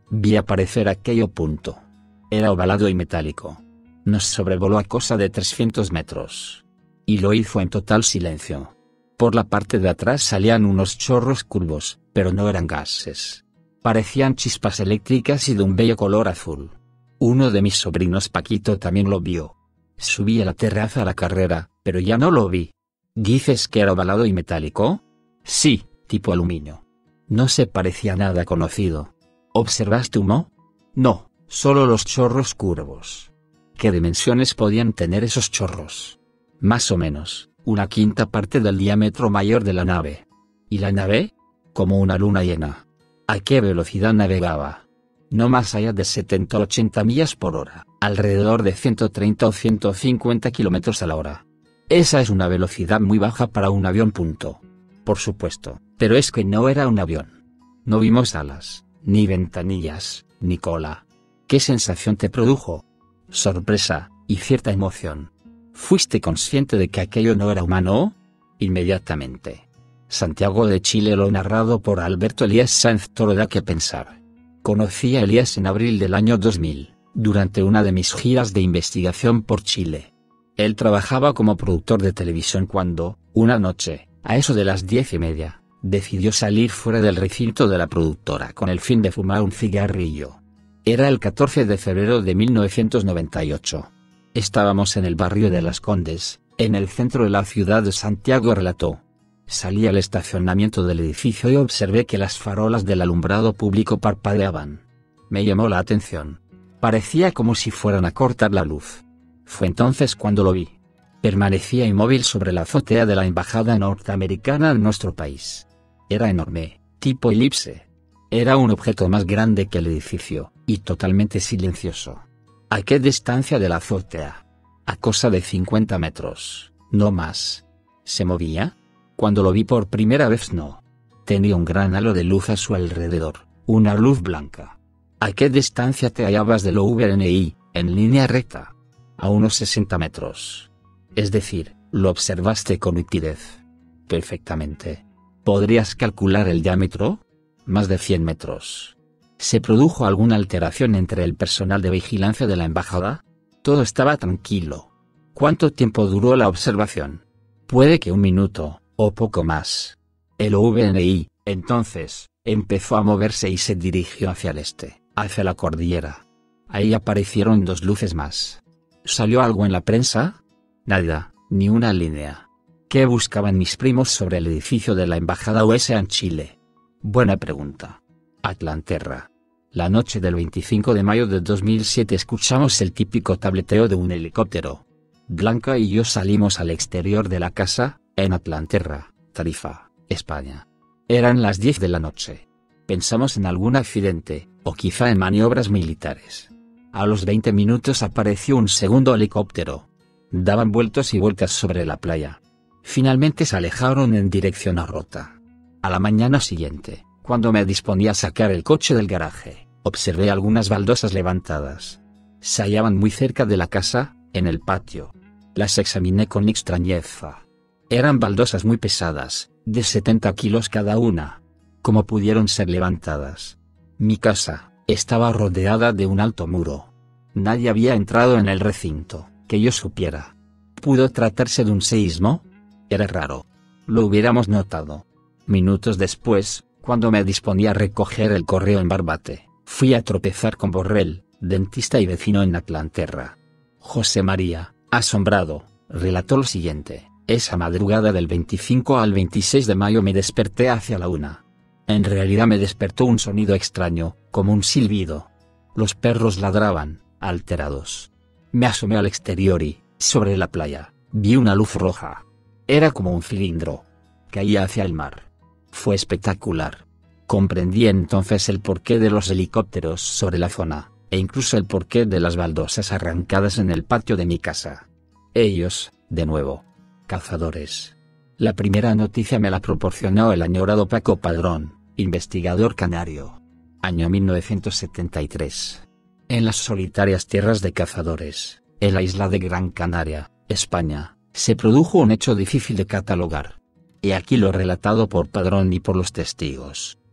Vi aparecer aquello punto. Era ovalado y metálico. Nos sobrevoló a cosa de trescientos metros. Y lo hizo en total silencio. Por la parte de atrás salían unos chorros curvos, pero no eran gases. Parecían chispas eléctricas y de un bello color azul. Uno de mis sobrinos Paquito también lo vio. Subí a la terraza a la carrera, pero ya no lo vi. ¿Dices que era ovalado y metálico? Sí, tipo aluminio. No se parecía a nada conocido. ¿Observaste humo? No, solo los chorros curvos. ¿Qué dimensiones podían tener esos chorros? Más o menos, una quinta parte del diámetro mayor de la nave. ¿Y la nave? Como una luna llena. ¿A qué velocidad navegaba? No más allá de setenta a ochenta millas por hora, alrededor de ciento treinta o ciento cincuenta kilómetros a la hora. Esa es una velocidad muy baja para un avión. Punto. Por supuesto, pero es que no era un avión. No vimos alas, ni ventanillas, ni cola. ¿Qué sensación te produjo? Sorpresa, y cierta emoción. ¿Fuiste consciente de que aquello no era humano? Inmediatamente. Santiago de Chile, lo narrado por Alberto Elías Sáenz Toro, da que pensar. Conocí a Elías en abril del año dos mil, durante una de mis giras de investigación por Chile. Él trabajaba como productor de televisión cuando, una noche, a eso de las diez y media, decidió salir fuera del recinto de la productora con el fin de fumar un cigarrillo. Era el catorce de febrero de mil novecientos noventa y ocho. Estábamos en el barrio de Las Condes, en el centro de la ciudad de Santiago, relató. Salí al estacionamiento del edificio y observé que las farolas del alumbrado público parpadeaban. Me llamó la atención. Parecía como si fueran a cortar la luz. Fue entonces cuando lo vi. Permanecía inmóvil sobre la azotea de la embajada norteamericana en nuestro país. Era enorme, tipo elipse. Era un objeto más grande que el edificio, y totalmente silencioso. ¿A qué distancia de la azotea? A cosa de cincuenta metros, no más. ¿Se movía? Cuando lo vi por primera vez no. Tenía un gran halo de luz a su alrededor, una luz blanca. ¿A qué distancia te hallabas del O V N I, en línea recta? A unos sesenta metros. Es decir, lo observaste con nitidez. Perfectamente. ¿Podrías calcular el diámetro? Más de cien metros. ¿Se produjo alguna alteración entre el personal de vigilancia de la embajada? Todo estaba tranquilo. ¿Cuánto tiempo duró la observación? Puede que un minuto, o poco más. El O V N I, entonces, empezó a moverse y se dirigió hacia el este, hacia la cordillera. Ahí aparecieron dos luces más. ¿Salió algo en la prensa? Nada, ni una línea. ¿Qué buscaban mis primos sobre el edificio de la embajada U S A en Chile? Buena pregunta. Atlanterra. La noche del veinticinco de mayo de dos mil siete escuchamos el típico tableteo de un helicóptero. Blanca y yo salimos al exterior de la casa, en Atlanterra, Tarifa, España. Eran las diez de la noche. Pensamos en algún accidente, o quizá en maniobras militares. A los veinte minutos apareció un segundo helicóptero. Daban vueltas y vueltas sobre la playa. Finalmente se alejaron en dirección a Rota. A la mañana siguiente, cuando me disponía a sacar el coche del garaje, observé algunas baldosas levantadas. Se hallaban muy cerca de la casa, en el patio. Las examiné con extrañeza. Eran baldosas muy pesadas, de setenta kilos cada una. ¿Cómo pudieron ser levantadas? Mi casa estaba rodeada de un alto muro. Nadie había entrado en el recinto, que yo supiera. ¿Pudo tratarse de un seísmo? Era raro. Lo hubiéramos notado. Minutos después, cuando me disponía a recoger el correo en Barbate, fui a tropezar con Borrell, dentista y vecino en Atlanterra. José María, asombrado, relató lo siguiente. Esa madrugada del veinticinco al veintiséis de mayo me desperté hacia la una. En realidad me despertó un sonido extraño, como un silbido. Los perros ladraban, alterados. Me asomé al exterior y, sobre la playa, vi una luz roja. Era como un cilindro. Caía hacia el mar. Fue espectacular. Comprendí entonces el porqué de los helicópteros sobre la zona, e incluso el porqué de las baldosas arrancadas en el patio de mi casa. Ellos, de nuevo, cazadores. La primera noticia me la proporcionó el añorado Paco Padrón, investigador canario. Año mil novecientos setenta y tres. En las solitarias tierras de cazadores, en la isla de Gran Canaria, España, se produjo un hecho difícil de catalogar. Y aquí lo relatado por Padrón y por los testigos,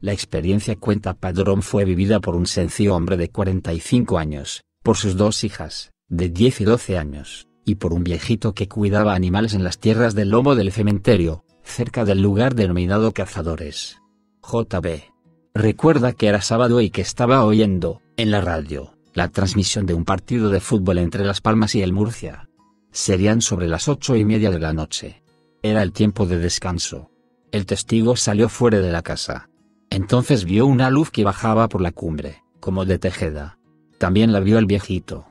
La experiencia, cuenta Padrón, fue vivida por un sencillo hombre de cuarenta y cinco años, por sus dos hijas, de diez y doce años, y por un viejito que cuidaba animales en las tierras del lomo del cementerio, cerca del lugar denominado Cazadores. J B recuerda que era sábado y que estaba oyendo, en la radio, la transmisión de un partido de fútbol entre Las Palmas y el Murcia. Serían sobre las ocho y media de la noche. Era el tiempo de descanso. El testigo salió fuera de la casa. Entonces vio una luz que bajaba por la cumbre, como de Tejeda. También la vio el viejito.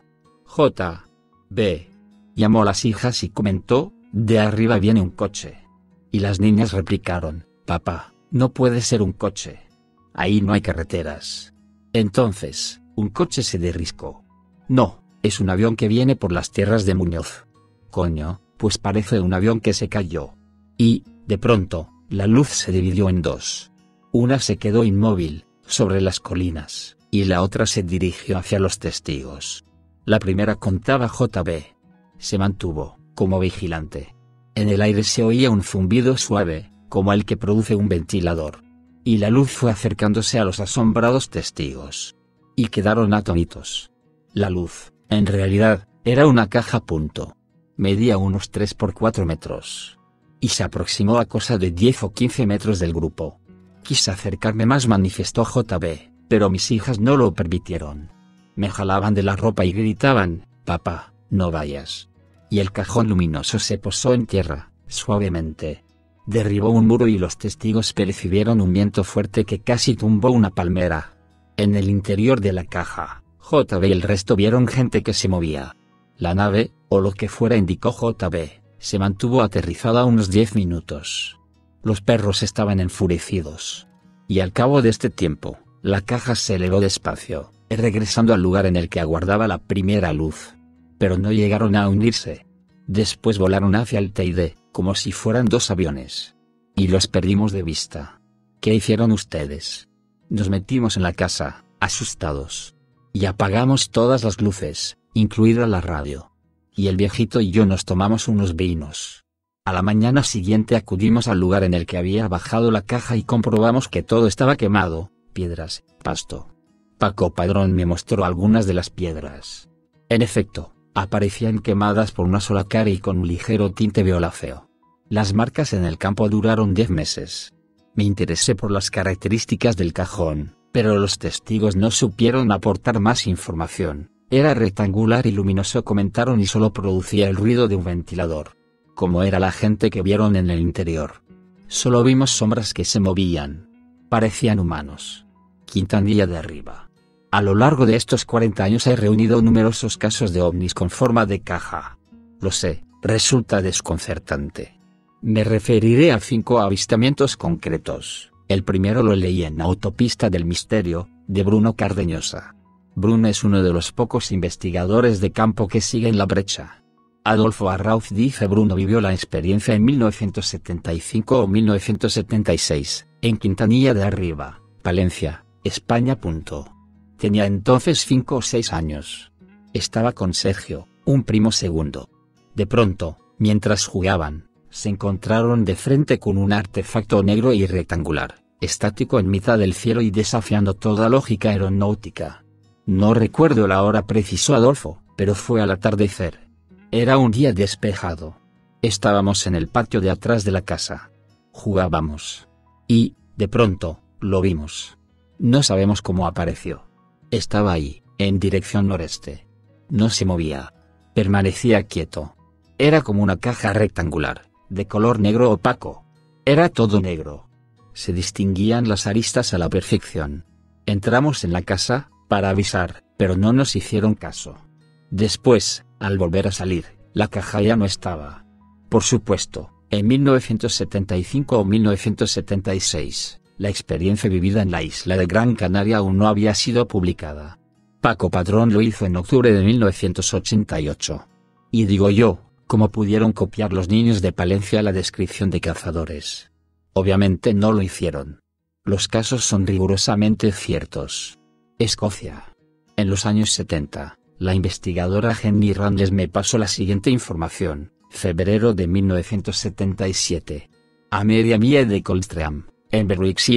J B llamó a las hijas y comentó: de arriba viene un coche. Y las niñas replicaron: papá, no puede ser un coche. Ahí no hay carreteras. Entonces, un coche se derriscó. No, es un avión que viene por las tierras de Muñoz. Coño, pues parece un avión que se cayó. Y, de pronto, la luz se dividió en dos. Una se quedó inmóvil, sobre las colinas, y la otra se dirigió hacia los testigos. La primera, contaba J B, se mantuvo, como vigilante. En el aire se oía un zumbido suave, como el que produce un ventilador. Y la luz fue acercándose a los asombrados testigos. Y quedaron atónitos. La luz, en realidad, era una caja punto. Medía unos tres por cuatro metros. Y se aproximó a cosa de diez o quince metros del grupo. Quise acercarme más, manifestó J B, pero mis hijas no lo permitieron. Me jalaban de la ropa y gritaban: papá, no vayas. Y el cajón luminoso se posó en tierra, suavemente. Derribó un muro y los testigos percibieron un viento fuerte que casi tumbó una palmera. En el interior de la caja, J B y el resto vieron gente que se movía. La nave, o lo que fuera, indicó J B, se mantuvo aterrizada unos diez minutos. Los perros estaban enfurecidos. Y al cabo de este tiempo, la caja se elevó despacio, regresando al lugar en el que aguardaba la primera luz. Pero no llegaron a hundirse. Después volaron hacia el Teide, como si fueran dos aviones. Y los perdimos de vista. ¿Qué hicieron ustedes? Nos metimos en la casa, asustados. Y apagamos todas las luces, incluida la radio. Y el viejito y yo nos tomamos unos vinos. A la mañana siguiente acudimos al lugar en el que había bajado la caja y comprobamos que todo estaba quemado: piedras, pasto. Paco Padrón me mostró algunas de las piedras. En efecto, aparecían quemadas por una sola cara y con un ligero tinte violáceo. Las marcas en el campo duraron diez meses. Me interesé por las características del cajón, pero los testigos no supieron aportar más información. Era rectangular y luminoso, comentaron, y solo producía el ruido de un ventilador. ¿Cómo era la gente que vieron en el interior? Solo vimos sombras que se movían. Parecían humanos. Quintanilla de arriba. A lo largo de estos cuarenta años he reunido numerosos casos de ovnis con forma de caja. Lo sé, resulta desconcertante. Me referiré a cinco avistamientos concretos. El primero lo leí en Autopista del Misterio, de Bruno Cardeñosa. Bruno es uno de los pocos investigadores de campo que siguen la brecha. Adolfo Arrauz dice: Bruno vivió la experiencia en mil novecientos setenta y cinco o mil novecientos setenta y seis, en Quintanilla de Arriba, Palencia, España. Tenía entonces cinco o seis años. Estaba con Sergio, un primo segundo. De pronto, mientras jugaban, se encontraron de frente con un artefacto negro y rectangular, estático en mitad del cielo y desafiando toda lógica aeronáutica. No recuerdo la hora, precisó Adolfo, pero fue al atardecer. Era un día despejado. Estábamos en el patio de atrás de la casa. Jugábamos. Y, de pronto, lo vimos. No sabemos cómo apareció. Estaba ahí, en dirección noreste. No se movía. Permanecía quieto. Era como una caja rectangular, de color negro opaco. Era todo negro. Se distinguían las aristas a la perfección. Entramos en la casa, para avisar, pero no nos hicieron caso. Después, al volver a salir, la caja ya no estaba. Por supuesto, en mil novecientos setenta y cinco o mil novecientos setenta y seis, la experiencia vivida en la isla de Gran Canaria aún no había sido publicada. Paco Padrón lo hizo en octubre de mil novecientos ochenta y ocho. Y digo yo, ¿cómo pudieron copiar los niños de Palencia la descripción de Cazadores? Obviamente no lo hicieron. Los casos son rigurosamente ciertos. Escocia. En los años setenta, la investigadora Jenny Randles me pasó la siguiente información: febrero de mil novecientos setenta y siete. A media milla de Coldstream, en Berwickshire,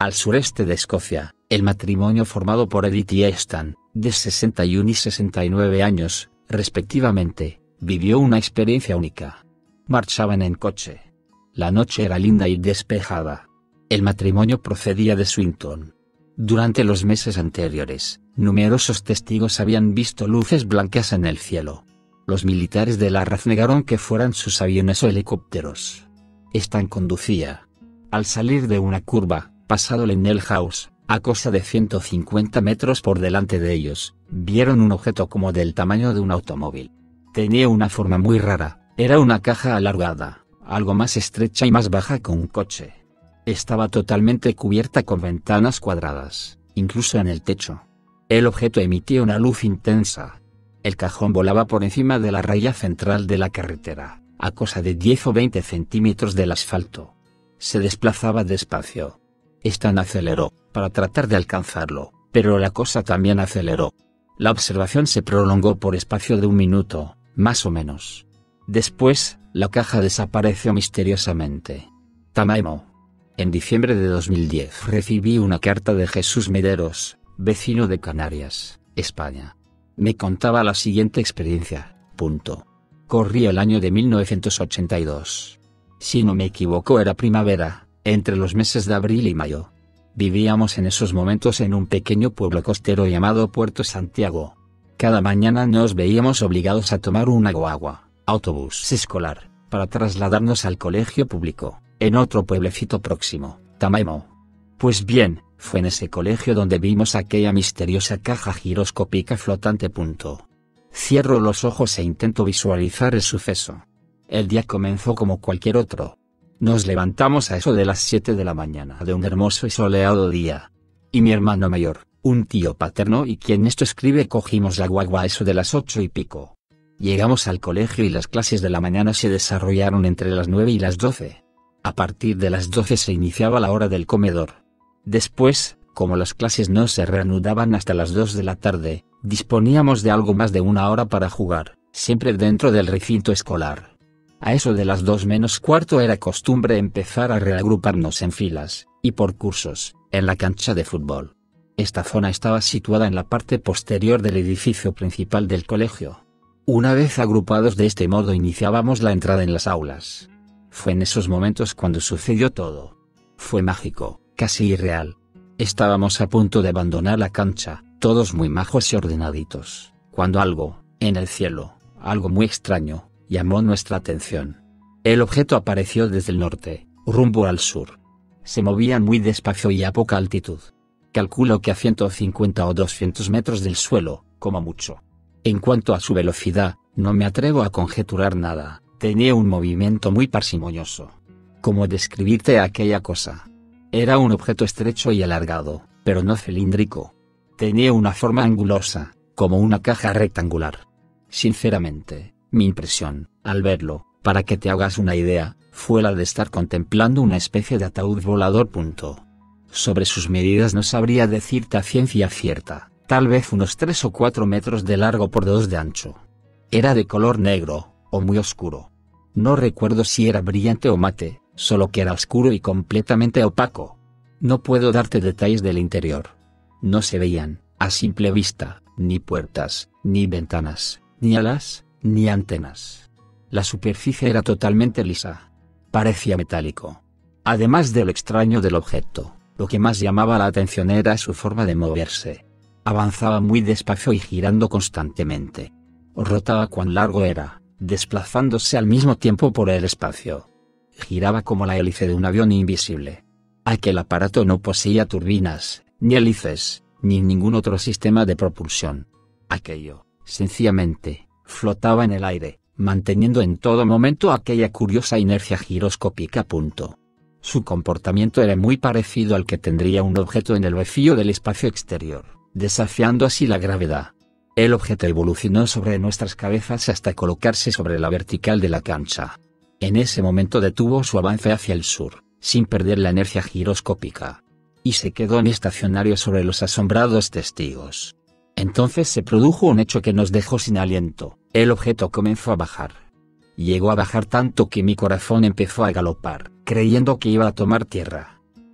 Al sureste de Escocia, el matrimonio formado por Edith y Stan, de sesenta y uno y sesenta y nueve años, respectivamente, vivió una experiencia única. Marchaban en coche. La noche era linda y despejada. El matrimonio procedía de Swinton. Durante los meses anteriores, numerosos testigos habían visto luces blancas en el cielo. Los militares de la R A F negaron que fueran sus aviones o helicópteros. Stan conducía. Al salir de una curva, pasado Lennell House, a cosa de ciento cincuenta metros por delante de ellos, vieron un objeto como del tamaño de un automóvil. Tenía una forma muy rara, era una caja alargada, algo más estrecha y más baja que un coche. Estaba totalmente cubierta con ventanas cuadradas, incluso en el techo. El objeto emitía una luz intensa. El cajón volaba por encima de la raya central de la carretera, a cosa de diez o veinte centímetros del asfalto. Se desplazaba despacio. Stan aceleró, para tratar de alcanzarlo, pero la cosa también aceleró. La observación se prolongó por espacio de un minuto, más o menos. Después, la caja desapareció misteriosamente. Tamaimo. En diciembre de dos mil diez recibí una carta de Jesús Mederos, vecino de Canarias, España. Me contaba la siguiente experiencia. Punto. Corría el año de mil novecientos ochenta y dos. Si no me equivoco era primavera, entre los meses de abril y mayo. Vivíamos en esos momentos en un pequeño pueblo costero llamado Puerto Santiago. Cada mañana nos veíamos obligados a tomar una guagua, autobús escolar, para trasladarnos al colegio público, en otro pueblecito próximo, Tamaimo. Pues bien, fue en ese colegio donde vimos aquella misteriosa caja giroscópica flotante. Punto. Cierro los ojos e intento visualizar el suceso. El día comenzó como cualquier otro. Nos levantamos a eso de las siete de la mañana de un hermoso y soleado día. Y mi hermano mayor, un tío paterno y quien esto escribe, cogimos la guagua a eso de las ocho y pico. Llegamos al colegio y las clases de la mañana se desarrollaron entre las nueve y las doce. A partir de las doce se iniciaba la hora del comedor. Después, como las clases no se reanudaban hasta las dos de la tarde, disponíamos de algo más de una hora para jugar, siempre dentro del recinto escolar. A eso de las dos menos cuarto era costumbre empezar a reagruparnos en filas, y por cursos, en la cancha de fútbol. Esta zona estaba situada en la parte posterior del edificio principal del colegio. Una vez agrupados de este modo iniciábamos la entrada en las aulas. Fue en esos momentos cuando sucedió todo. Fue mágico, casi irreal. Estábamos a punto de abandonar la cancha, todos muy majos y ordenaditos, cuando algo, en el cielo, algo muy extraño, llamó nuestra atención. El objeto apareció desde el norte, rumbo al sur. Se movían muy despacio y a poca altitud. Calculo que a ciento cincuenta o doscientos metros del suelo, como mucho. En cuanto a su velocidad, no me atrevo a conjeturar nada, tenía un movimiento muy parsimonioso. ¿Cómo describirte aquella cosa? Era un objeto estrecho y alargado, pero no cilíndrico. Tenía una forma angulosa, como una caja rectangular. Sinceramente, mi impresión, al verlo, para que te hagas una idea, fue la de estar contemplando una especie de ataúd volador. Punto. Sobre sus medidas no sabría decirte a ciencia cierta, tal vez unos tres o cuatro metros de largo por dos de ancho. Era de color negro, o muy oscuro. No recuerdo si era brillante o mate, solo que era oscuro y completamente opaco. No puedo darte detalles del interior. No se veían, a simple vista, ni puertas, ni ventanas, ni alas, ni antenas. La superficie era totalmente lisa. Parecía metálico. Además de lo extraño del objeto, lo que más llamaba la atención era su forma de moverse. Avanzaba muy despacio y girando constantemente. Rotaba cuán largo era, desplazándose al mismo tiempo por el espacio. Giraba como la hélice de un avión invisible. Aquel aparato no poseía turbinas, ni hélices, ni ningún otro sistema de propulsión. Aquello, sencillamente, flotaba en el aire, manteniendo en todo momento aquella curiosa inercia giroscópica. Punto. Su comportamiento era muy parecido al que tendría un objeto en el vacío del espacio exterior, desafiando así la gravedad. El objeto evolucionó sobre nuestras cabezas hasta colocarse sobre la vertical de la cancha. En ese momento detuvo su avance hacia el sur, sin perder la inercia giroscópica. Y se quedó en estacionario sobre los asombrados testigos. Entonces se produjo un hecho que nos dejó sin aliento. El objeto comenzó a bajar. Llegó a bajar tanto que mi corazón empezó a galopar, creyendo que iba a tomar tierra.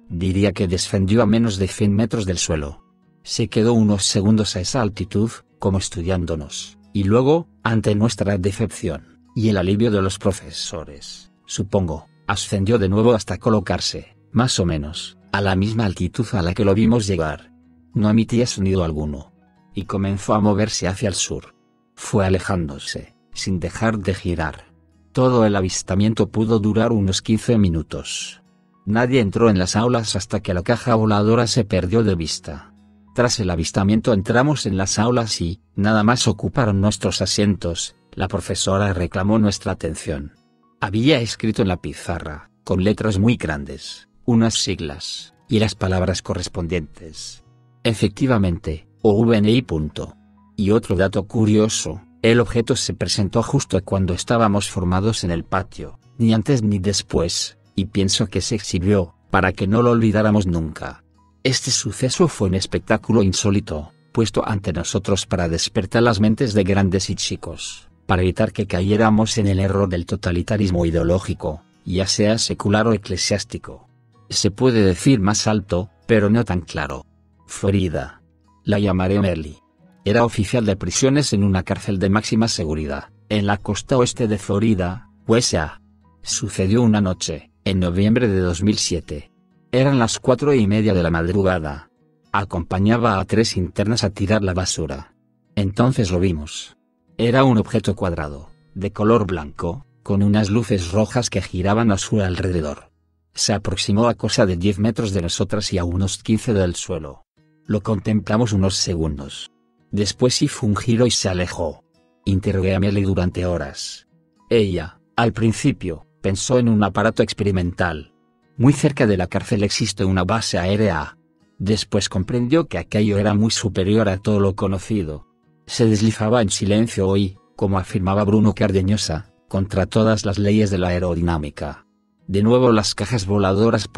Diría que descendió a menos de cien metros del suelo. Se quedó unos segundos a esa altitud, como estudiándonos, y luego, ante nuestra decepción, y el alivio de los profesores, supongo, ascendió de nuevo hasta colocarse, más o menos, a la misma altitud a la que lo vimos llegar. No emitía sonido alguno. Y comenzó a moverse hacia el sur. Fue alejándose, sin dejar de girar. Todo el avistamiento pudo durar unos quince minutos. Nadie entró en las aulas hasta que la caja voladora se perdió de vista. Tras el avistamiento entramos en las aulas y, nada más ocuparon nuestros asientos, la profesora reclamó nuestra atención. Había escrito en la pizarra, con letras muy grandes, unas siglas, y las palabras correspondientes. Efectivamente, O V N I. Y otro dato curioso, el objeto se presentó justo cuando estábamos formados en el patio, ni antes ni después, y pienso que se exhibió, para que no lo olvidáramos nunca. Este suceso fue un espectáculo insólito, puesto ante nosotros para despertar las mentes de grandes y chicos, para evitar que cayéramos en el error del totalitarismo ideológico, ya sea secular o eclesiástico. Se puede decir más alto, pero no tan claro. Florida. La llamaré Merly. Era oficial de prisiones en una cárcel de máxima seguridad, en la costa oeste de Florida, U S A. Sucedió una noche, en noviembre de dos mil siete. Eran las cuatro y media de la madrugada. Acompañaba a tres internas a tirar la basura. Entonces lo vimos. Era un objeto cuadrado, de color blanco, con unas luces rojas que giraban a su alrededor. Se aproximó a cosa de diez metros de nosotras y a unos quince del suelo. Lo contemplamos unos segundos. Después hizo un giro y se alejó. Interrogué a Merly durante horas. Ella, al principio, pensó en un aparato experimental. Muy cerca de la cárcel existe una base aérea. Después comprendió que aquello era muy superior a todo lo conocido. Se deslizaba en silencio y, como afirmaba Bruno Cardeñosa, contra todas las leyes de la aerodinámica. De nuevo las cajas voladoras.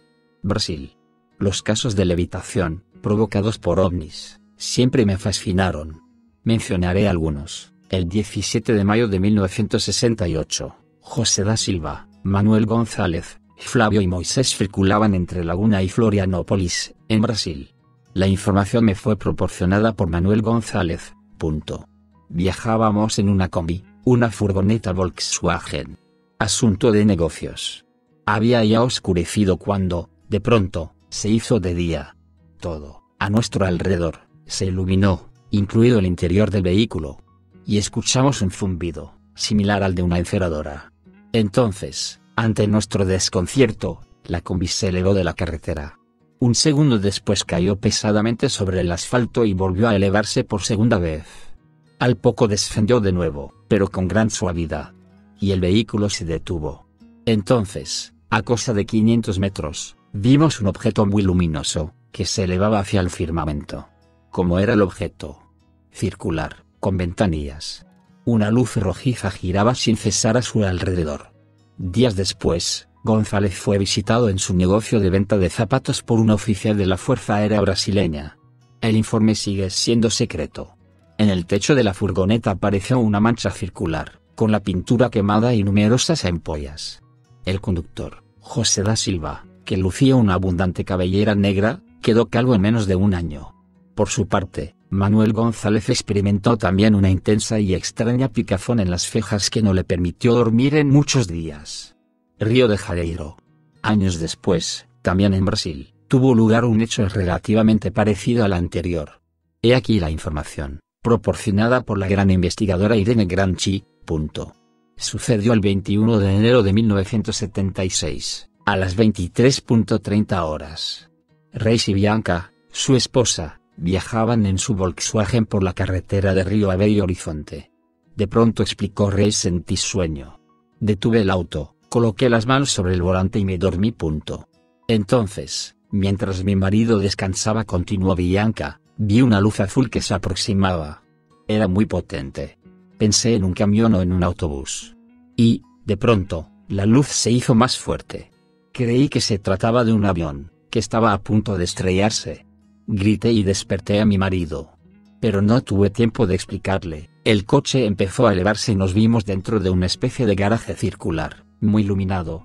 Brasil. Los casos de levitación, provocados por ovnis, siempre me fascinaron. Mencionaré algunos. El diecisiete de mayo de mil novecientos sesenta y ocho, José da Silva, Manuel González, Flavio y Moisés circulaban entre Laguna y Florianópolis, en Brasil. La información me fue proporcionada por Manuel González. Punto. Viajábamos en una combi, una furgoneta Volkswagen. Asunto de negocios. Había ya oscurecido cuando, de pronto, se hizo de día. Todo, a nuestro alrededor, se iluminó, incluido el interior del vehículo. Y escuchamos un zumbido, similar al de una enceradora. Entonces, ante nuestro desconcierto, la combi se elevó de la carretera. Un segundo después cayó pesadamente sobre el asfalto y volvió a elevarse por segunda vez. Al poco descendió de nuevo, pero con gran suavidad. Y el vehículo se detuvo. Entonces, a cosa de quinientos metros, vimos un objeto muy luminoso, que se elevaba hacia el firmamento. ¿Cómo era el objeto? Circular, con ventanillas. Una luz rojiza giraba sin cesar a su alrededor. Días después, González fue visitado en su negocio de venta de zapatos por un oficial de la Fuerza Aérea brasileña. El informe sigue siendo secreto. En el techo de la furgoneta apareció una mancha circular, con la pintura quemada y numerosas ampollas. El conductor, José da Silva, que lucía una abundante cabellera negra, quedó calvo en menos de un año. Por su parte, Manuel González experimentó también una intensa y extraña picazón en las cejas que no le permitió dormir en muchos días. Río de Janeiro. Años después, también en Brasil, tuvo lugar un hecho relativamente parecido al anterior. He aquí la información, proporcionada por la gran investigadora Irene Granchi. Punto. Sucedió el veintiuno de enero de mil novecientos setenta y seis, a las veintitrés treinta horas. Reis y Bianca, su esposa, viajaban en su Volkswagen por la carretera de Río a Belo Horizonte. De pronto, explicó Reis, sentí sueño. Detuve el auto, coloqué las manos sobre el volante y me dormí. Punto. Entonces, mientras mi marido descansaba, continuó Bianca, vi una luz azul que se aproximaba. Era muy potente. Pensé en un camión o en un autobús. Y, de pronto, la luz se hizo más fuerte. Creí que se trataba de un avión, que estaba a punto de estrellarse. Grité y desperté a mi marido. Pero no tuve tiempo de explicarle. El coche empezó a elevarse y nos vimos dentro de una especie de garaje circular, muy iluminado.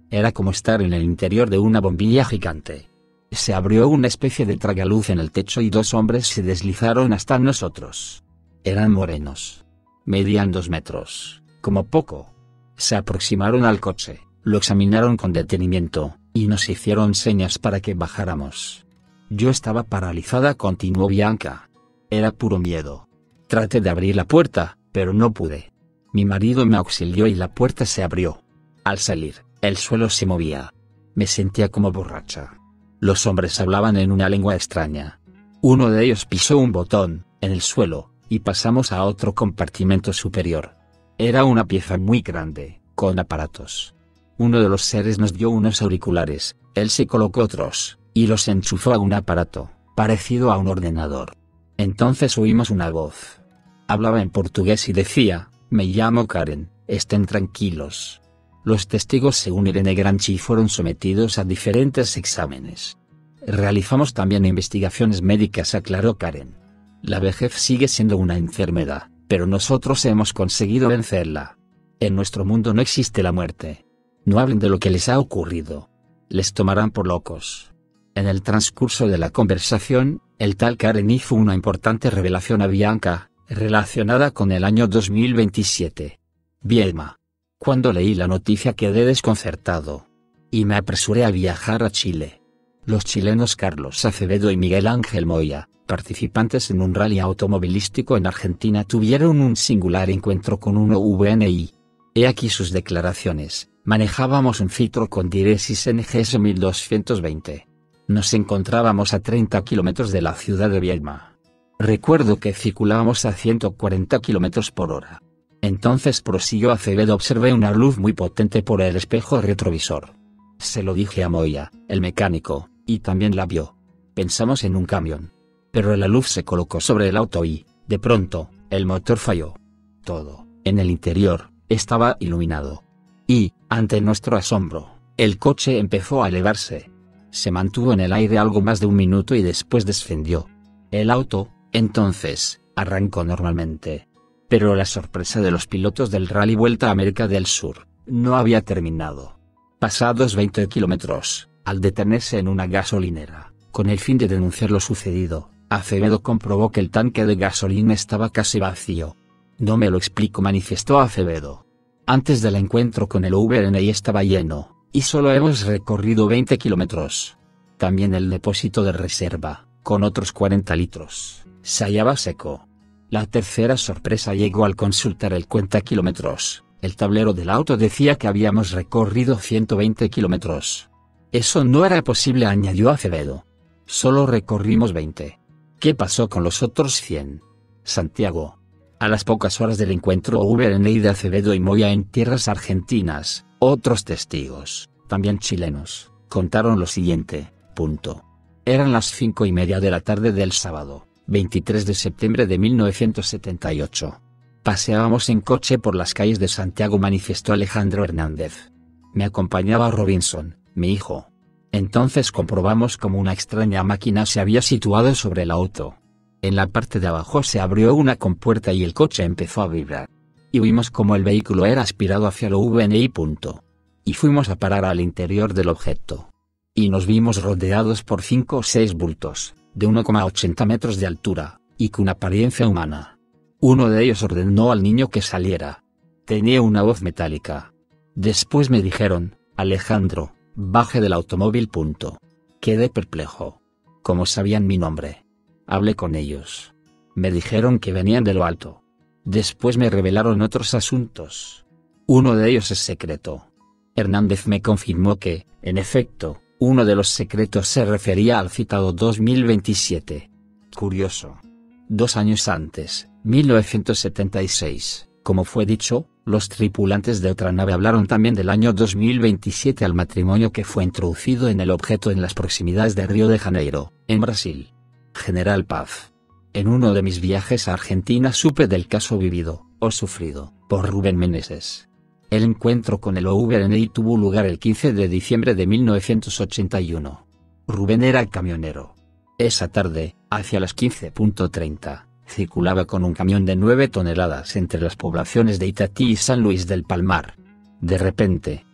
Era como estar en el interior de una bombilla gigante. Se abrió una especie de tragaluz en el techo y dos hombres se deslizaron hasta nosotros. Eran morenos. Medían dos metros, como poco. Se aproximaron al coche, lo examinaron con detenimiento, y nos hicieron señas para que bajáramos. Yo estaba paralizada, continuó Bianca. Era puro miedo. Traté de abrir la puerta, pero no pude. Mi marido me auxilió y la puerta se abrió. Al salir, el suelo se movía. Me sentía como borracha. Los hombres hablaban en una lengua extraña. Uno de ellos pisó un botón, en el suelo, y pasamos a otro compartimento superior. Era una pieza muy grande, con aparatos. Uno de los seres nos dio unos auriculares, él se colocó otros, y los enchufó a un aparato, parecido a un ordenador. Entonces oímos una voz. Hablaba en portugués y decía: me llamo Karen, estén tranquilos. Los testigos, según Irene Granchi, fueron sometidos a diferentes exámenes. Realizamos también investigaciones médicas, aclaró Karen. La vejez sigue siendo una enfermedad, pero nosotros hemos conseguido vencerla. En nuestro mundo no existe la muerte. No hablen de lo que les ha ocurrido. Les tomarán por locos. En el transcurso de la conversación, el tal Karen hizo una importante revelación a Bianca, relacionada con el año dos mil veintisiete. Viedma. Cuando leí la noticia quedé desconcertado. Y me apresuré a viajar a Chile. Los chilenos Carlos Acevedo y Miguel Ángel Moya, participantes en un rally automovilístico en Argentina, tuvieron un singular encuentro con un U V N I. He aquí sus declaraciones: manejábamos un Citroën con diéresis N G S mil doscientos veinte. Nos encontrábamos a treinta kilómetros de la ciudad de Viedma. Recuerdo que circulábamos a ciento cuarenta kilómetros por hora. Entonces, prosiguió Acevedo, observé una luz muy potente por el espejo retrovisor. Se lo dije a Moya, el mecánico, y también la vio. Pensamos en un camión. Pero la luz se colocó sobre el auto y, de pronto, el motor falló. Todo, en el interior, estaba iluminado. Y, ante nuestro asombro, el coche empezó a elevarse. Se mantuvo en el aire algo más de un minuto y después descendió. El auto, entonces, arrancó normalmente. Pero la sorpresa de los pilotos del Rally Vuelta a América del Sur no había terminado. Pasados veinte kilómetros, al detenerse en una gasolinera, con el fin de denunciar lo sucedido, Acevedo comprobó que el tanque de gasolina estaba casi vacío. No me lo explico, manifestó Acevedo. Antes del encuentro con el U V N I estaba lleno, y solo hemos recorrido veinte kilómetros. También el depósito de reserva, con otros cuarenta litros, se hallaba seco. La tercera sorpresa llegó al consultar el cuenta kilómetros. El tablero del auto decía que habíamos recorrido ciento veinte kilómetros. Eso no era posible, añadió Acevedo. Solo recorrimos veinte. ¿Qué pasó con los otros cien? Santiago. A las pocas horas del encuentro U V N I de Acevedo y Moya en tierras argentinas, otros testigos, también chilenos, contaron lo siguiente. Punto. Eran las cinco y media de la tarde del sábado, veintitrés de septiembre de mil novecientos setenta y ocho. Paseábamos en coche por las calles de Santiago, manifestó Alejandro Hernández. Me acompañaba Robinson, mi hijo. Entonces comprobamos como una extraña máquina se había situado sobre el auto. En la parte de abajo se abrió una compuerta y el coche empezó a vibrar. Y vimos como el vehículo era aspirado hacia el U V N I. Punto. Y fuimos a parar al interior del objeto. Y nos vimos rodeados por cinco o seis bultos, de uno coma ochenta metros de altura, y con apariencia humana. Uno de ellos ordenó al niño que saliera. Tenía una voz metálica. Después me dijeron: Alejandro, baje del automóvil. Punto. Quedé perplejo. ¿Cómo sabían mi nombre? Hablé con ellos. Me dijeron que venían de lo alto. Después me revelaron otros asuntos. Uno de ellos es secreto. Hernández me confirmó que, en efecto, uno de los secretos se refería al citado dos mil veintisiete. Curioso. Dos años antes, mil novecientos setenta y seis, como fue dicho, los tripulantes de otra nave hablaron también del año dos mil veintisiete al matrimonio que fue introducido en el objeto en las proximidades de Río de Janeiro, en Brasil. General Paz. En uno de mis viajes a Argentina supe del caso vivido, o sufrido, por Rubén Meneses. El encuentro con el U V N I tuvo lugar el quince de diciembre de mil novecientos ochenta y uno. Rubén era camionero. Esa tarde, hacia las quince treinta, circulaba con un camión de nueve toneladas entre las poblaciones de Itatí y San Luis del Palmar. De repente,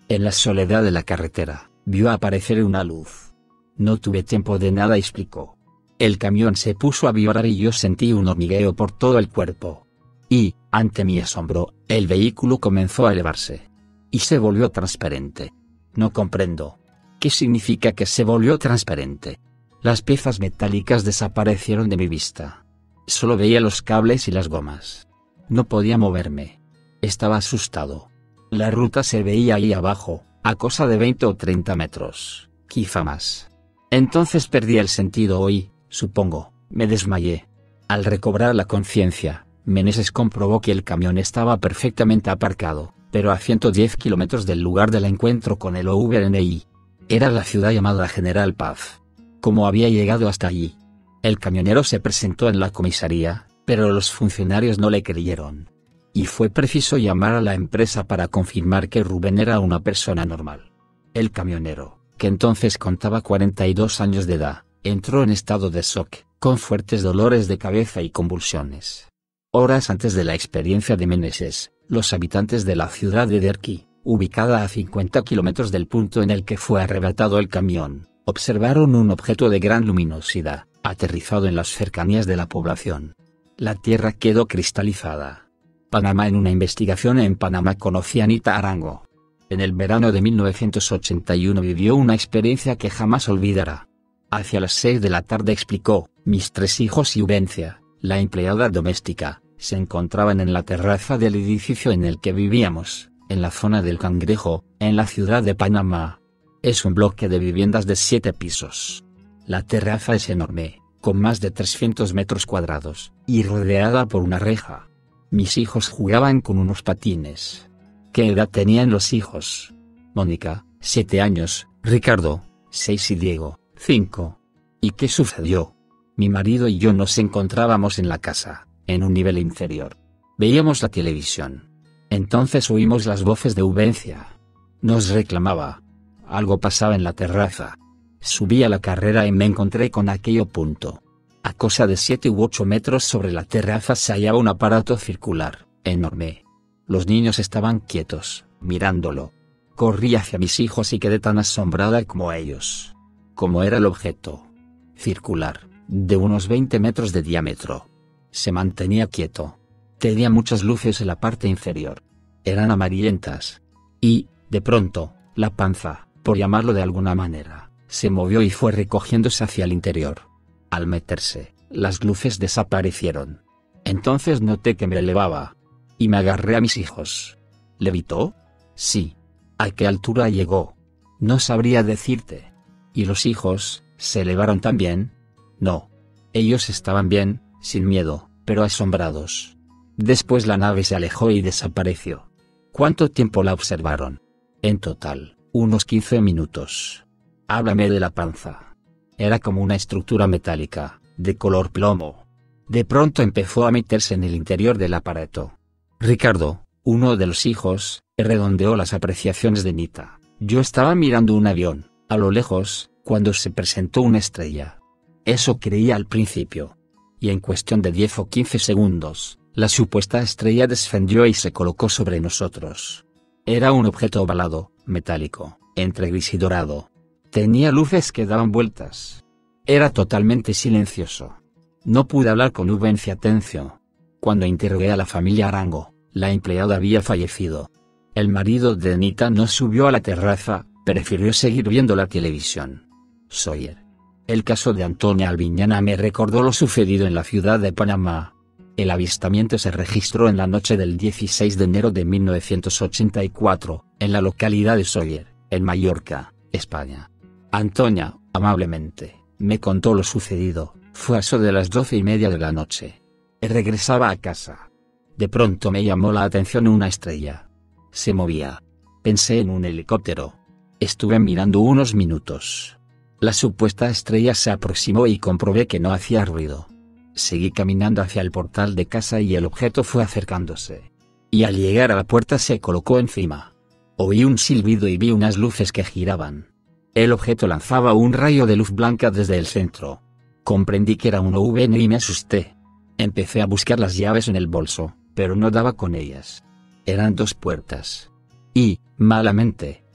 En la soledad de la carretera, vio aparecer una luz. No tuve tiempo de nada, explicó. El camión se puso a vibrar y yo sentí un hormigueo por todo el cuerpo. Y, ante mi asombro, el vehículo comenzó a elevarse. Y se volvió transparente. No comprendo. ¿Qué significa que se volvió transparente? Las piezas metálicas desaparecieron de mi vista. Solo veía los cables y las gomas. No podía moverme. Estaba asustado. La ruta se veía ahí abajo, a cosa de veinte o treinta metros, quizá más. Entonces perdí el sentido hoy, supongo, me desmayé. Al recobrar la conciencia, Meneses comprobó que el camión estaba perfectamente aparcado, pero a ciento diez kilómetros del lugar del encuentro con el O V N I. Era la ciudad llamada General Paz. ¿Cómo había llegado hasta allí? El camionero se presentó en la comisaría, pero los funcionarios no le creyeron. Y fue preciso llamar a la empresa para confirmar que Rubén era una persona normal. El camionero, que entonces contaba cuarenta y dos años de edad, entró en estado de shock, con fuertes dolores de cabeza y convulsiones. Horas antes de la experiencia de Meneses, los habitantes de la ciudad de Derqui, ubicada a cincuenta kilómetros del punto en el que fue arrebatado el camión, observaron un objeto de gran luminosidad, aterrizado en las cercanías de la población. La tierra quedó cristalizada. Panamá. En una investigación en Panamá conocí a Anita Arango. En el verano de mil novecientos ochenta y uno vivió una experiencia que jamás olvidará. Hacia las seis de la tarde, explicó, mis tres hijos y Ubencia, la empleada doméstica, se encontraban en la terraza del edificio en el que vivíamos, en la zona del Cangrejo, en la ciudad de Panamá. Es un bloque de viviendas de siete pisos. La terraza es enorme, con más de trescientos metros cuadrados, y rodeada por una reja. Mis hijos jugaban con unos patines. ¿Qué edad tenían los hijos? Mónica, siete años, Ricardo, seis y Diego, cinco. ¿Y qué sucedió? Mi marido y yo nos encontrábamos en la casa, en un nivel inferior. Veíamos la televisión. Entonces oímos las voces de Ubencia. Nos reclamaba. Algo pasaba en la terraza. Subí a la carrera y me encontré con aquello punto. A cosa de siete u ocho metros sobre la terraza se hallaba un aparato circular, enorme. Los niños estaban quietos, mirándolo. Corrí hacia mis hijos y quedé tan asombrada como ellos. ¿Cómo era el objeto? Circular, de unos veinte metros de diámetro. Se mantenía quieto. Tenía muchas luces en la parte inferior. Eran amarillentas. Y, de pronto, la panza, por llamarlo de alguna manera, se movió y fue recogiéndose hacia el interior. Al meterse, las luces desaparecieron. Entonces noté que me elevaba. Y me agarré a mis hijos. ¿Levitó? Sí. ¿A qué altura llegó? No sabría decirte. ¿Y los hijos, se elevaron también? No. Ellos estaban bien, sin miedo, pero asombrados. Después la nave se alejó y desapareció. ¿Cuánto tiempo la observaron? En total, unos quince minutos. Háblame de la panza. Era como una estructura metálica, de color plomo. De pronto empezó a meterse en el interior del aparato. Ricardo, uno de los hijos, redondeó las apreciaciones de Nita. Yo estaba mirando un avión, a lo lejos, cuando se presentó una estrella. Eso creía al principio. Y en cuestión de diez o quince segundos, la supuesta estrella descendió y se colocó sobre nosotros. Era un objeto ovalado, metálico, entre gris y dorado. Tenía luces que daban vueltas. Era totalmente silencioso. No pude hablar con Ubencia Atencio. Cuando interrogué a la familia Arango, la empleada había fallecido. El marido de Anita no subió a la terraza, prefirió seguir viendo la televisión. Sawyer. El caso de Antonia Albiñana me recordó lo sucedido en la ciudad de Panamá. El avistamiento se registró en la noche del dieciséis de enero de mil novecientos ochenta y cuatro, en la localidad de Sawyer, en Mallorca, España. Antonia, amablemente, me contó lo sucedido. Fue a eso de las doce y media de la noche. Regresaba a casa. De pronto me llamó la atención una estrella. Se movía. Pensé en un helicóptero. Estuve mirando unos minutos. La supuesta estrella se aproximó y comprobé que no hacía ruido. Seguí caminando hacia el portal de casa y el objeto fue acercándose. Y al llegar a la puerta se colocó encima. Oí un silbido y vi unas luces que giraban. El objeto lanzaba un rayo de luz blanca desde el centro. Comprendí que era un O V N I y me asusté. Empecé a buscar las llaves en el bolso, pero no daba con ellas. Eran dos puertas. Y, malamente,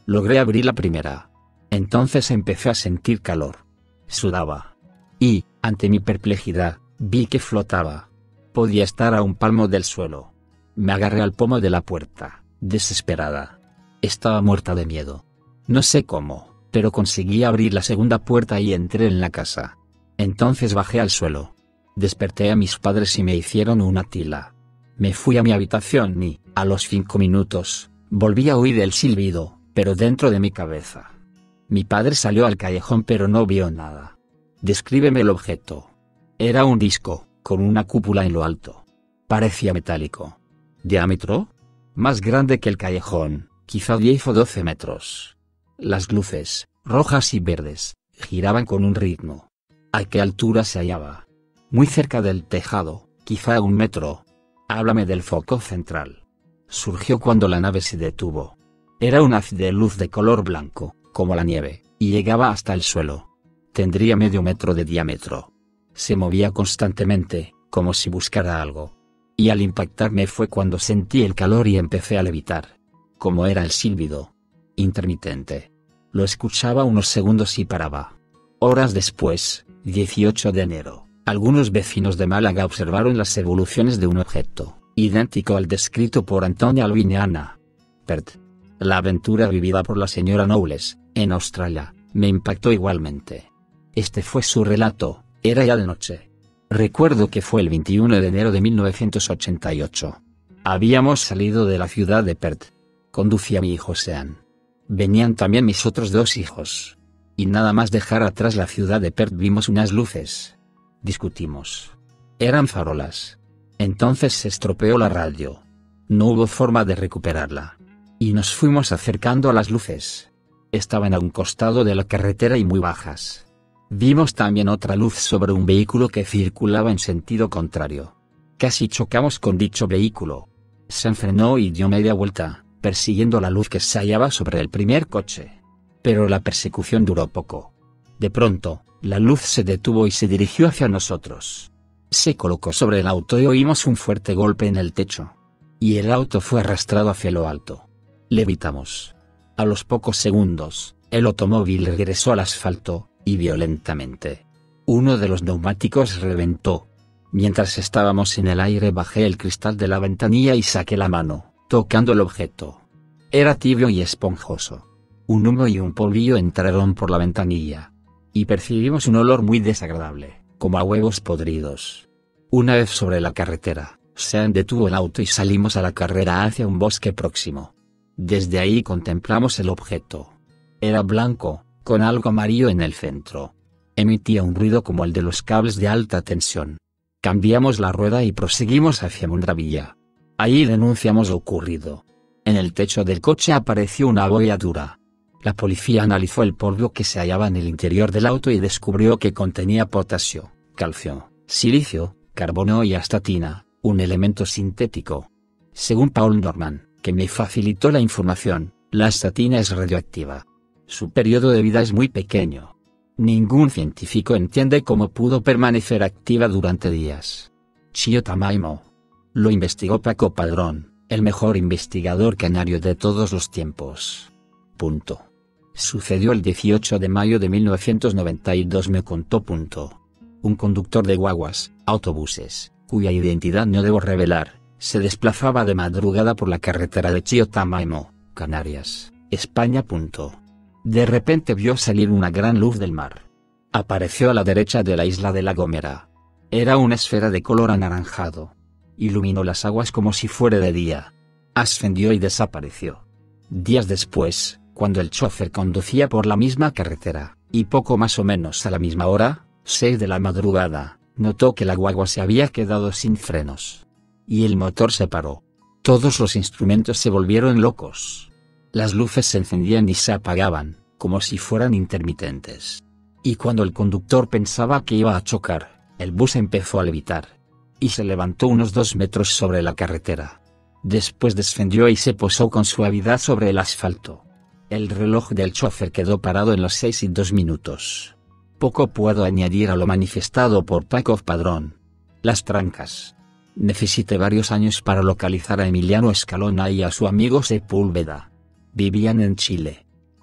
Logré abrir la primera. Entonces empecé a sentir calor. Sudaba. Y, ante mi perplejidad, vi que flotaba. Podía estar a un palmo del suelo. Me agarré al pomo de la puerta, desesperada. Estaba muerta de miedo. No sé cómo, pero conseguí abrir la segunda puerta y entré en la casa. Entonces bajé al suelo. Desperté a mis padres y me hicieron una tila. Me fui a mi habitación y, a los cinco minutos, volví a oír el silbido, pero dentro de mi cabeza. Mi padre salió al callejón pero no vio nada. Descríbeme el objeto. Era un disco, con una cúpula en lo alto. Parecía metálico. ¿Diámetro? Más grande que el callejón, quizá diez o doce metros. Las luces, rojas y verdes, giraban con un ritmo. ¿A qué altura se hallaba? Muy cerca del tejado, quizá a un metro. Háblame del foco central. Surgió cuando la nave se detuvo. Era un haz de luz de color blanco, como la nieve, y llegaba hasta el suelo. Tendría medio metro de diámetro. Se movía constantemente, como si buscara algo. Y al impactarme fue cuando sentí el calor y empecé a levitar. Como era el silbido. Intermitente. Lo escuchaba unos segundos y paraba. Horas después, dieciocho de enero, algunos vecinos de Málaga observaron las evoluciones de un objeto, idéntico al descrito por Antonia Alviniana. Perth. La aventura vivida por la señora Knowles, en Australia, me impactó igualmente. Este fue su relato. Era ya de noche. Recuerdo que fue el veintiuno de enero de mil novecientos ochenta y ocho. Habíamos salido de la ciudad de Perth. Conducía mi hijo Sean. Venían también mis otros dos hijos. Y nada más dejar atrás la ciudad de Perth vimos unas luces. Discutimos. Eran farolas. Entonces se estropeó la radio. No hubo forma de recuperarla. Y nos fuimos acercando a las luces. Estaban a un costado de la carretera y muy bajas. Vimos también otra luz sobre un vehículo que circulaba en sentido contrario. Casi chocamos con dicho vehículo. Se frenó y dio media vuelta, persiguiendo la luz que se hallaba sobre el primer coche. Pero la persecución duró poco. De pronto, la luz se detuvo y se dirigió hacia nosotros. Se colocó sobre el auto y oímos un fuerte golpe en el techo. Y el auto fue arrastrado hacia lo alto. Levitamos. A los pocos segundos, el automóvil regresó al asfalto, y violentamente. Uno de los neumáticos reventó. Mientras estábamos en el aire bajé el cristal de la ventanilla y saqué la mano, tocando el objeto. Era tibio y esponjoso. Un humo y un polvillo entraron por la ventanilla. Y percibimos un olor muy desagradable, como a huevos podridos. Una vez sobre la carretera, Sean detuvo el auto y salimos a la carrera hacia un bosque próximo. Desde ahí contemplamos el objeto. Era blanco, con algo amarillo en el centro. Emitía un ruido como el de los cables de alta tensión. Cambiamos la rueda y proseguimos hacia Mondravilla. Allí denunciamos lo ocurrido. En el techo del coche apareció una abolladura. La policía analizó el polvo que se hallaba en el interior del auto y descubrió que contenía potasio, calcio, silicio, carbono y astatina, un elemento sintético. Según Paul Norman, que me facilitó la información, la astatina es radioactiva. Su periodo de vida es muy pequeño. Ningún científico entiende cómo pudo permanecer activa durante días. Chio Tamaimo. Lo investigó Paco Padrón, el mejor investigador canario de todos los tiempos. Punto. Sucedió el dieciocho de mayo de mil novecientos noventa y dos, me contó. Punto. Un conductor de guaguas, autobuses, cuya identidad no debo revelar, se desplazaba de madrugada por la carretera de Chio Tamaimo, Canarias, España. Punto. De repente vio salir una gran luz del mar. Apareció a la derecha de la isla de La Gomera. Era una esfera de color anaranjado. Iluminó las aguas como si fuera de día. Ascendió y desapareció. Días después, cuando el chofer conducía por la misma carretera, y poco más o menos a la misma hora, seis de la madrugada, notó que la guagua se había quedado sin frenos. Y el motor se paró. Todos los instrumentos se volvieron locos. Las luces se encendían y se apagaban, como si fueran intermitentes. Y cuando el conductor pensaba que iba a chocar, el bus empezó a levitar. Y se levantó unos dos metros sobre la carretera. Después descendió y se posó con suavidad sobre el asfalto. El reloj del chofer quedó parado en las seis y dos minutos. Poco puedo añadir a lo manifestado por Paco Padrón. Las trancas. Necesité varios años para localizar a Emiliano Escalona y a su amigo Sepúlveda. Vivían en Chile.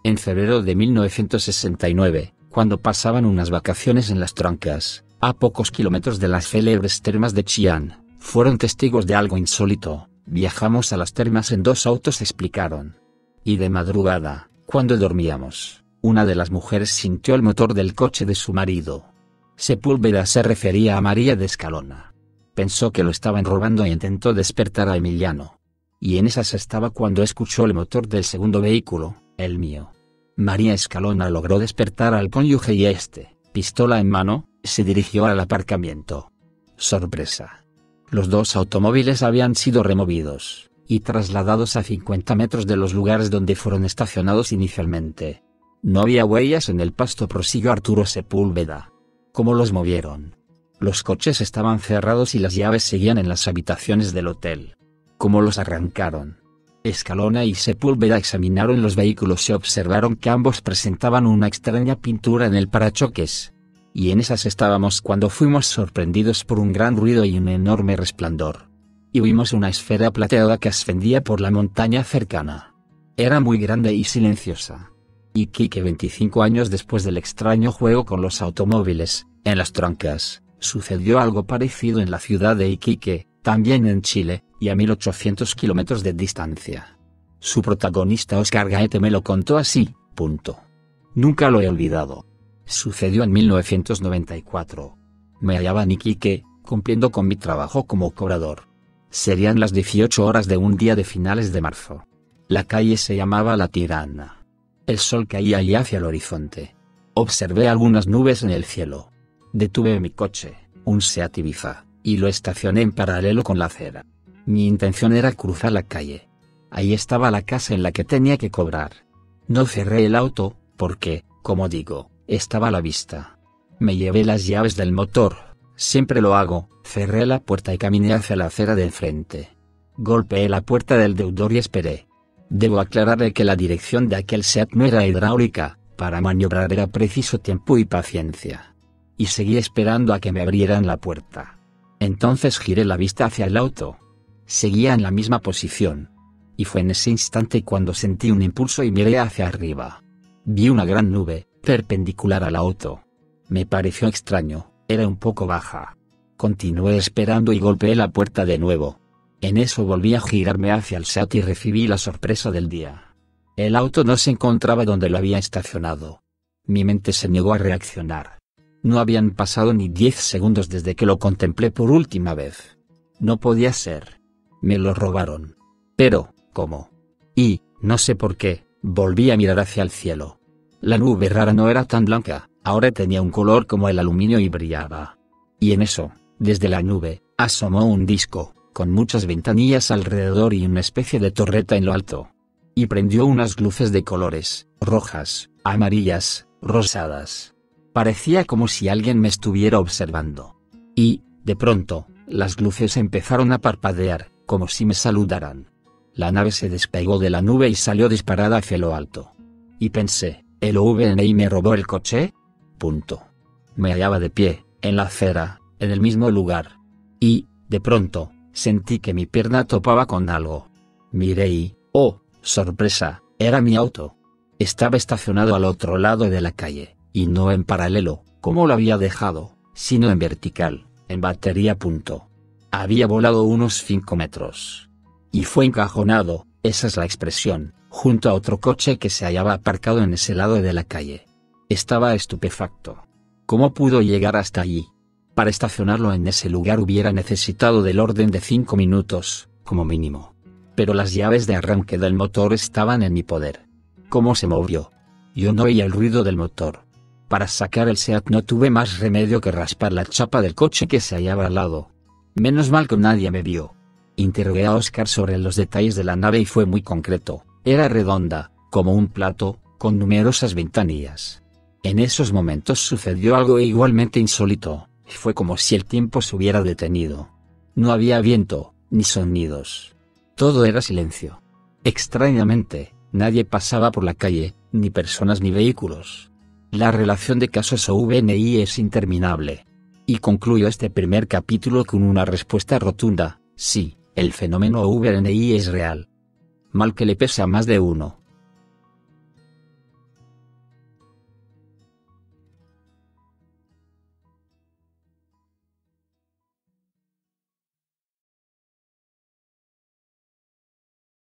En febrero de mil novecientos sesenta y nueve, cuando pasaban unas vacaciones en las Trancas, a pocos kilómetros de las célebres termas de Chillán, fueron testigos de algo insólito. Viajamos a las termas en dos autos, explicaron. Y de madrugada, cuando dormíamos, una de las mujeres sintió el motor del coche de su marido. Sepúlveda se refería a María de Escalona. Pensó que lo estaban robando e intentó despertar a Emiliano. Y en esas estaba cuando escuchó el motor del segundo vehículo, el mío. María Escalona logró despertar al cónyuge y este, pistola en mano, se dirigió al aparcamiento. Sorpresa. Los dos automóviles habían sido removidos y trasladados a cincuenta metros de los lugares donde fueron estacionados inicialmente. No había huellas en el pasto, prosiguió Arturo Sepúlveda. ¿Cómo los movieron? Los coches estaban cerrados y las llaves seguían en las habitaciones del hotel. ¿Cómo los arrancaron? Escalona y Sepúlveda examinaron los vehículos y observaron que ambos presentaban una extraña pintura en el parachoques. Y en esas estábamos cuando fuimos sorprendidos por un gran ruido y un enorme resplandor. Y vimos una esfera plateada que ascendía por la montaña cercana. Era muy grande y silenciosa. Iquique, veinticinco años después del extraño juego con los automóviles, en las Trancas, sucedió algo parecido en la ciudad de Iquique, también en Chile, y a mil ochocientos kilómetros de distancia. Su protagonista Oscar Gaete me lo contó así, punto. Nunca lo he olvidado. Sucedió en mil novecientos noventa y cuatro. Me hallaba en Iquique, cumpliendo con mi trabajo como cobrador. Serían las dieciocho horas de un día de finales de marzo. La calle se llamaba La Tirana. El sol caía allí hacia el horizonte. Observé algunas nubes en el cielo. Detuve mi coche, un Seat Ibiza, y lo estacioné en paralelo con la acera. Mi intención era cruzar la calle. Ahí estaba la casa en la que tenía que cobrar. No cerré el auto, porque, como digo, estaba a la vista. Me llevé las llaves del motor, siempre lo hago, cerré la puerta y caminé hacia la acera de enfrente. Golpeé la puerta del deudor y esperé. Debo aclararle que la dirección de aquel Seat no era hidráulica, para maniobrar era preciso tiempo y paciencia. Y seguí esperando a que me abrieran la puerta. Entonces giré la vista hacia el auto. Seguía en la misma posición. Y fue en ese instante cuando sentí un impulso y miré hacia arriba. Vi una gran nube, perpendicular al auto. Me pareció extraño, era un poco baja. Continué esperando y golpeé la puerta de nuevo. En eso volví a girarme hacia el Seat y recibí la sorpresa del día. El auto no se encontraba donde lo había estacionado. Mi mente se negó a reaccionar. No habían pasado ni diez segundos desde que lo contemplé por última vez. No podía ser. Me lo robaron. Pero, ¿cómo? Y, no sé por qué, volví a mirar hacia el cielo. La nube rara no era tan blanca, ahora tenía un color como el aluminio y brillaba. Y en eso, desde la nube, asomó un disco, con muchas ventanillas alrededor y una especie de torreta en lo alto. Y prendió unas luces de colores, rojas, amarillas, rosadas. Parecía como si alguien me estuviera observando. Y, de pronto, las luces empezaron a parpadear, como si me saludaran. La nave se despegó de la nube y salió disparada hacia lo alto. Y pensé, ¿el O V N I me robó el coche? Punto. Me hallaba de pie, en la acera, en el mismo lugar. Y, de pronto, sentí que mi pierna topaba con algo. Miré y, oh, sorpresa, era mi auto. Estaba estacionado al otro lado de la calle, y no en paralelo, como lo había dejado, sino en vertical, en batería. Punto. Había volado unos cinco metros. Y fue encajonado, esa es la expresión, junto a otro coche que se hallaba aparcado en ese lado de la calle. Estaba estupefacto. ¿Cómo pudo llegar hasta allí? Para estacionarlo en ese lugar hubiera necesitado del orden de cinco minutos, como mínimo. Pero las llaves de arranque del motor estaban en mi poder. ¿Cómo se movió? Yo no oía el ruido del motor. Para sacar el Seat no tuve más remedio que raspar la chapa del coche que se hallaba al lado. Menos mal que nadie me vio. Interrogué a Oscar sobre los detalles de la nave y fue muy concreto. Era redonda, como un plato, con numerosas ventanillas. En esos momentos sucedió algo igualmente insólito. Fue como si el tiempo se hubiera detenido. No había viento, ni sonidos. Todo era silencio. Extrañamente, nadie pasaba por la calle, ni personas ni vehículos. La relación de casos O V N I es interminable. Y concluyo este primer capítulo con una respuesta rotunda: sí, el fenómeno O V N I es real. Mal que le pese a más de uno.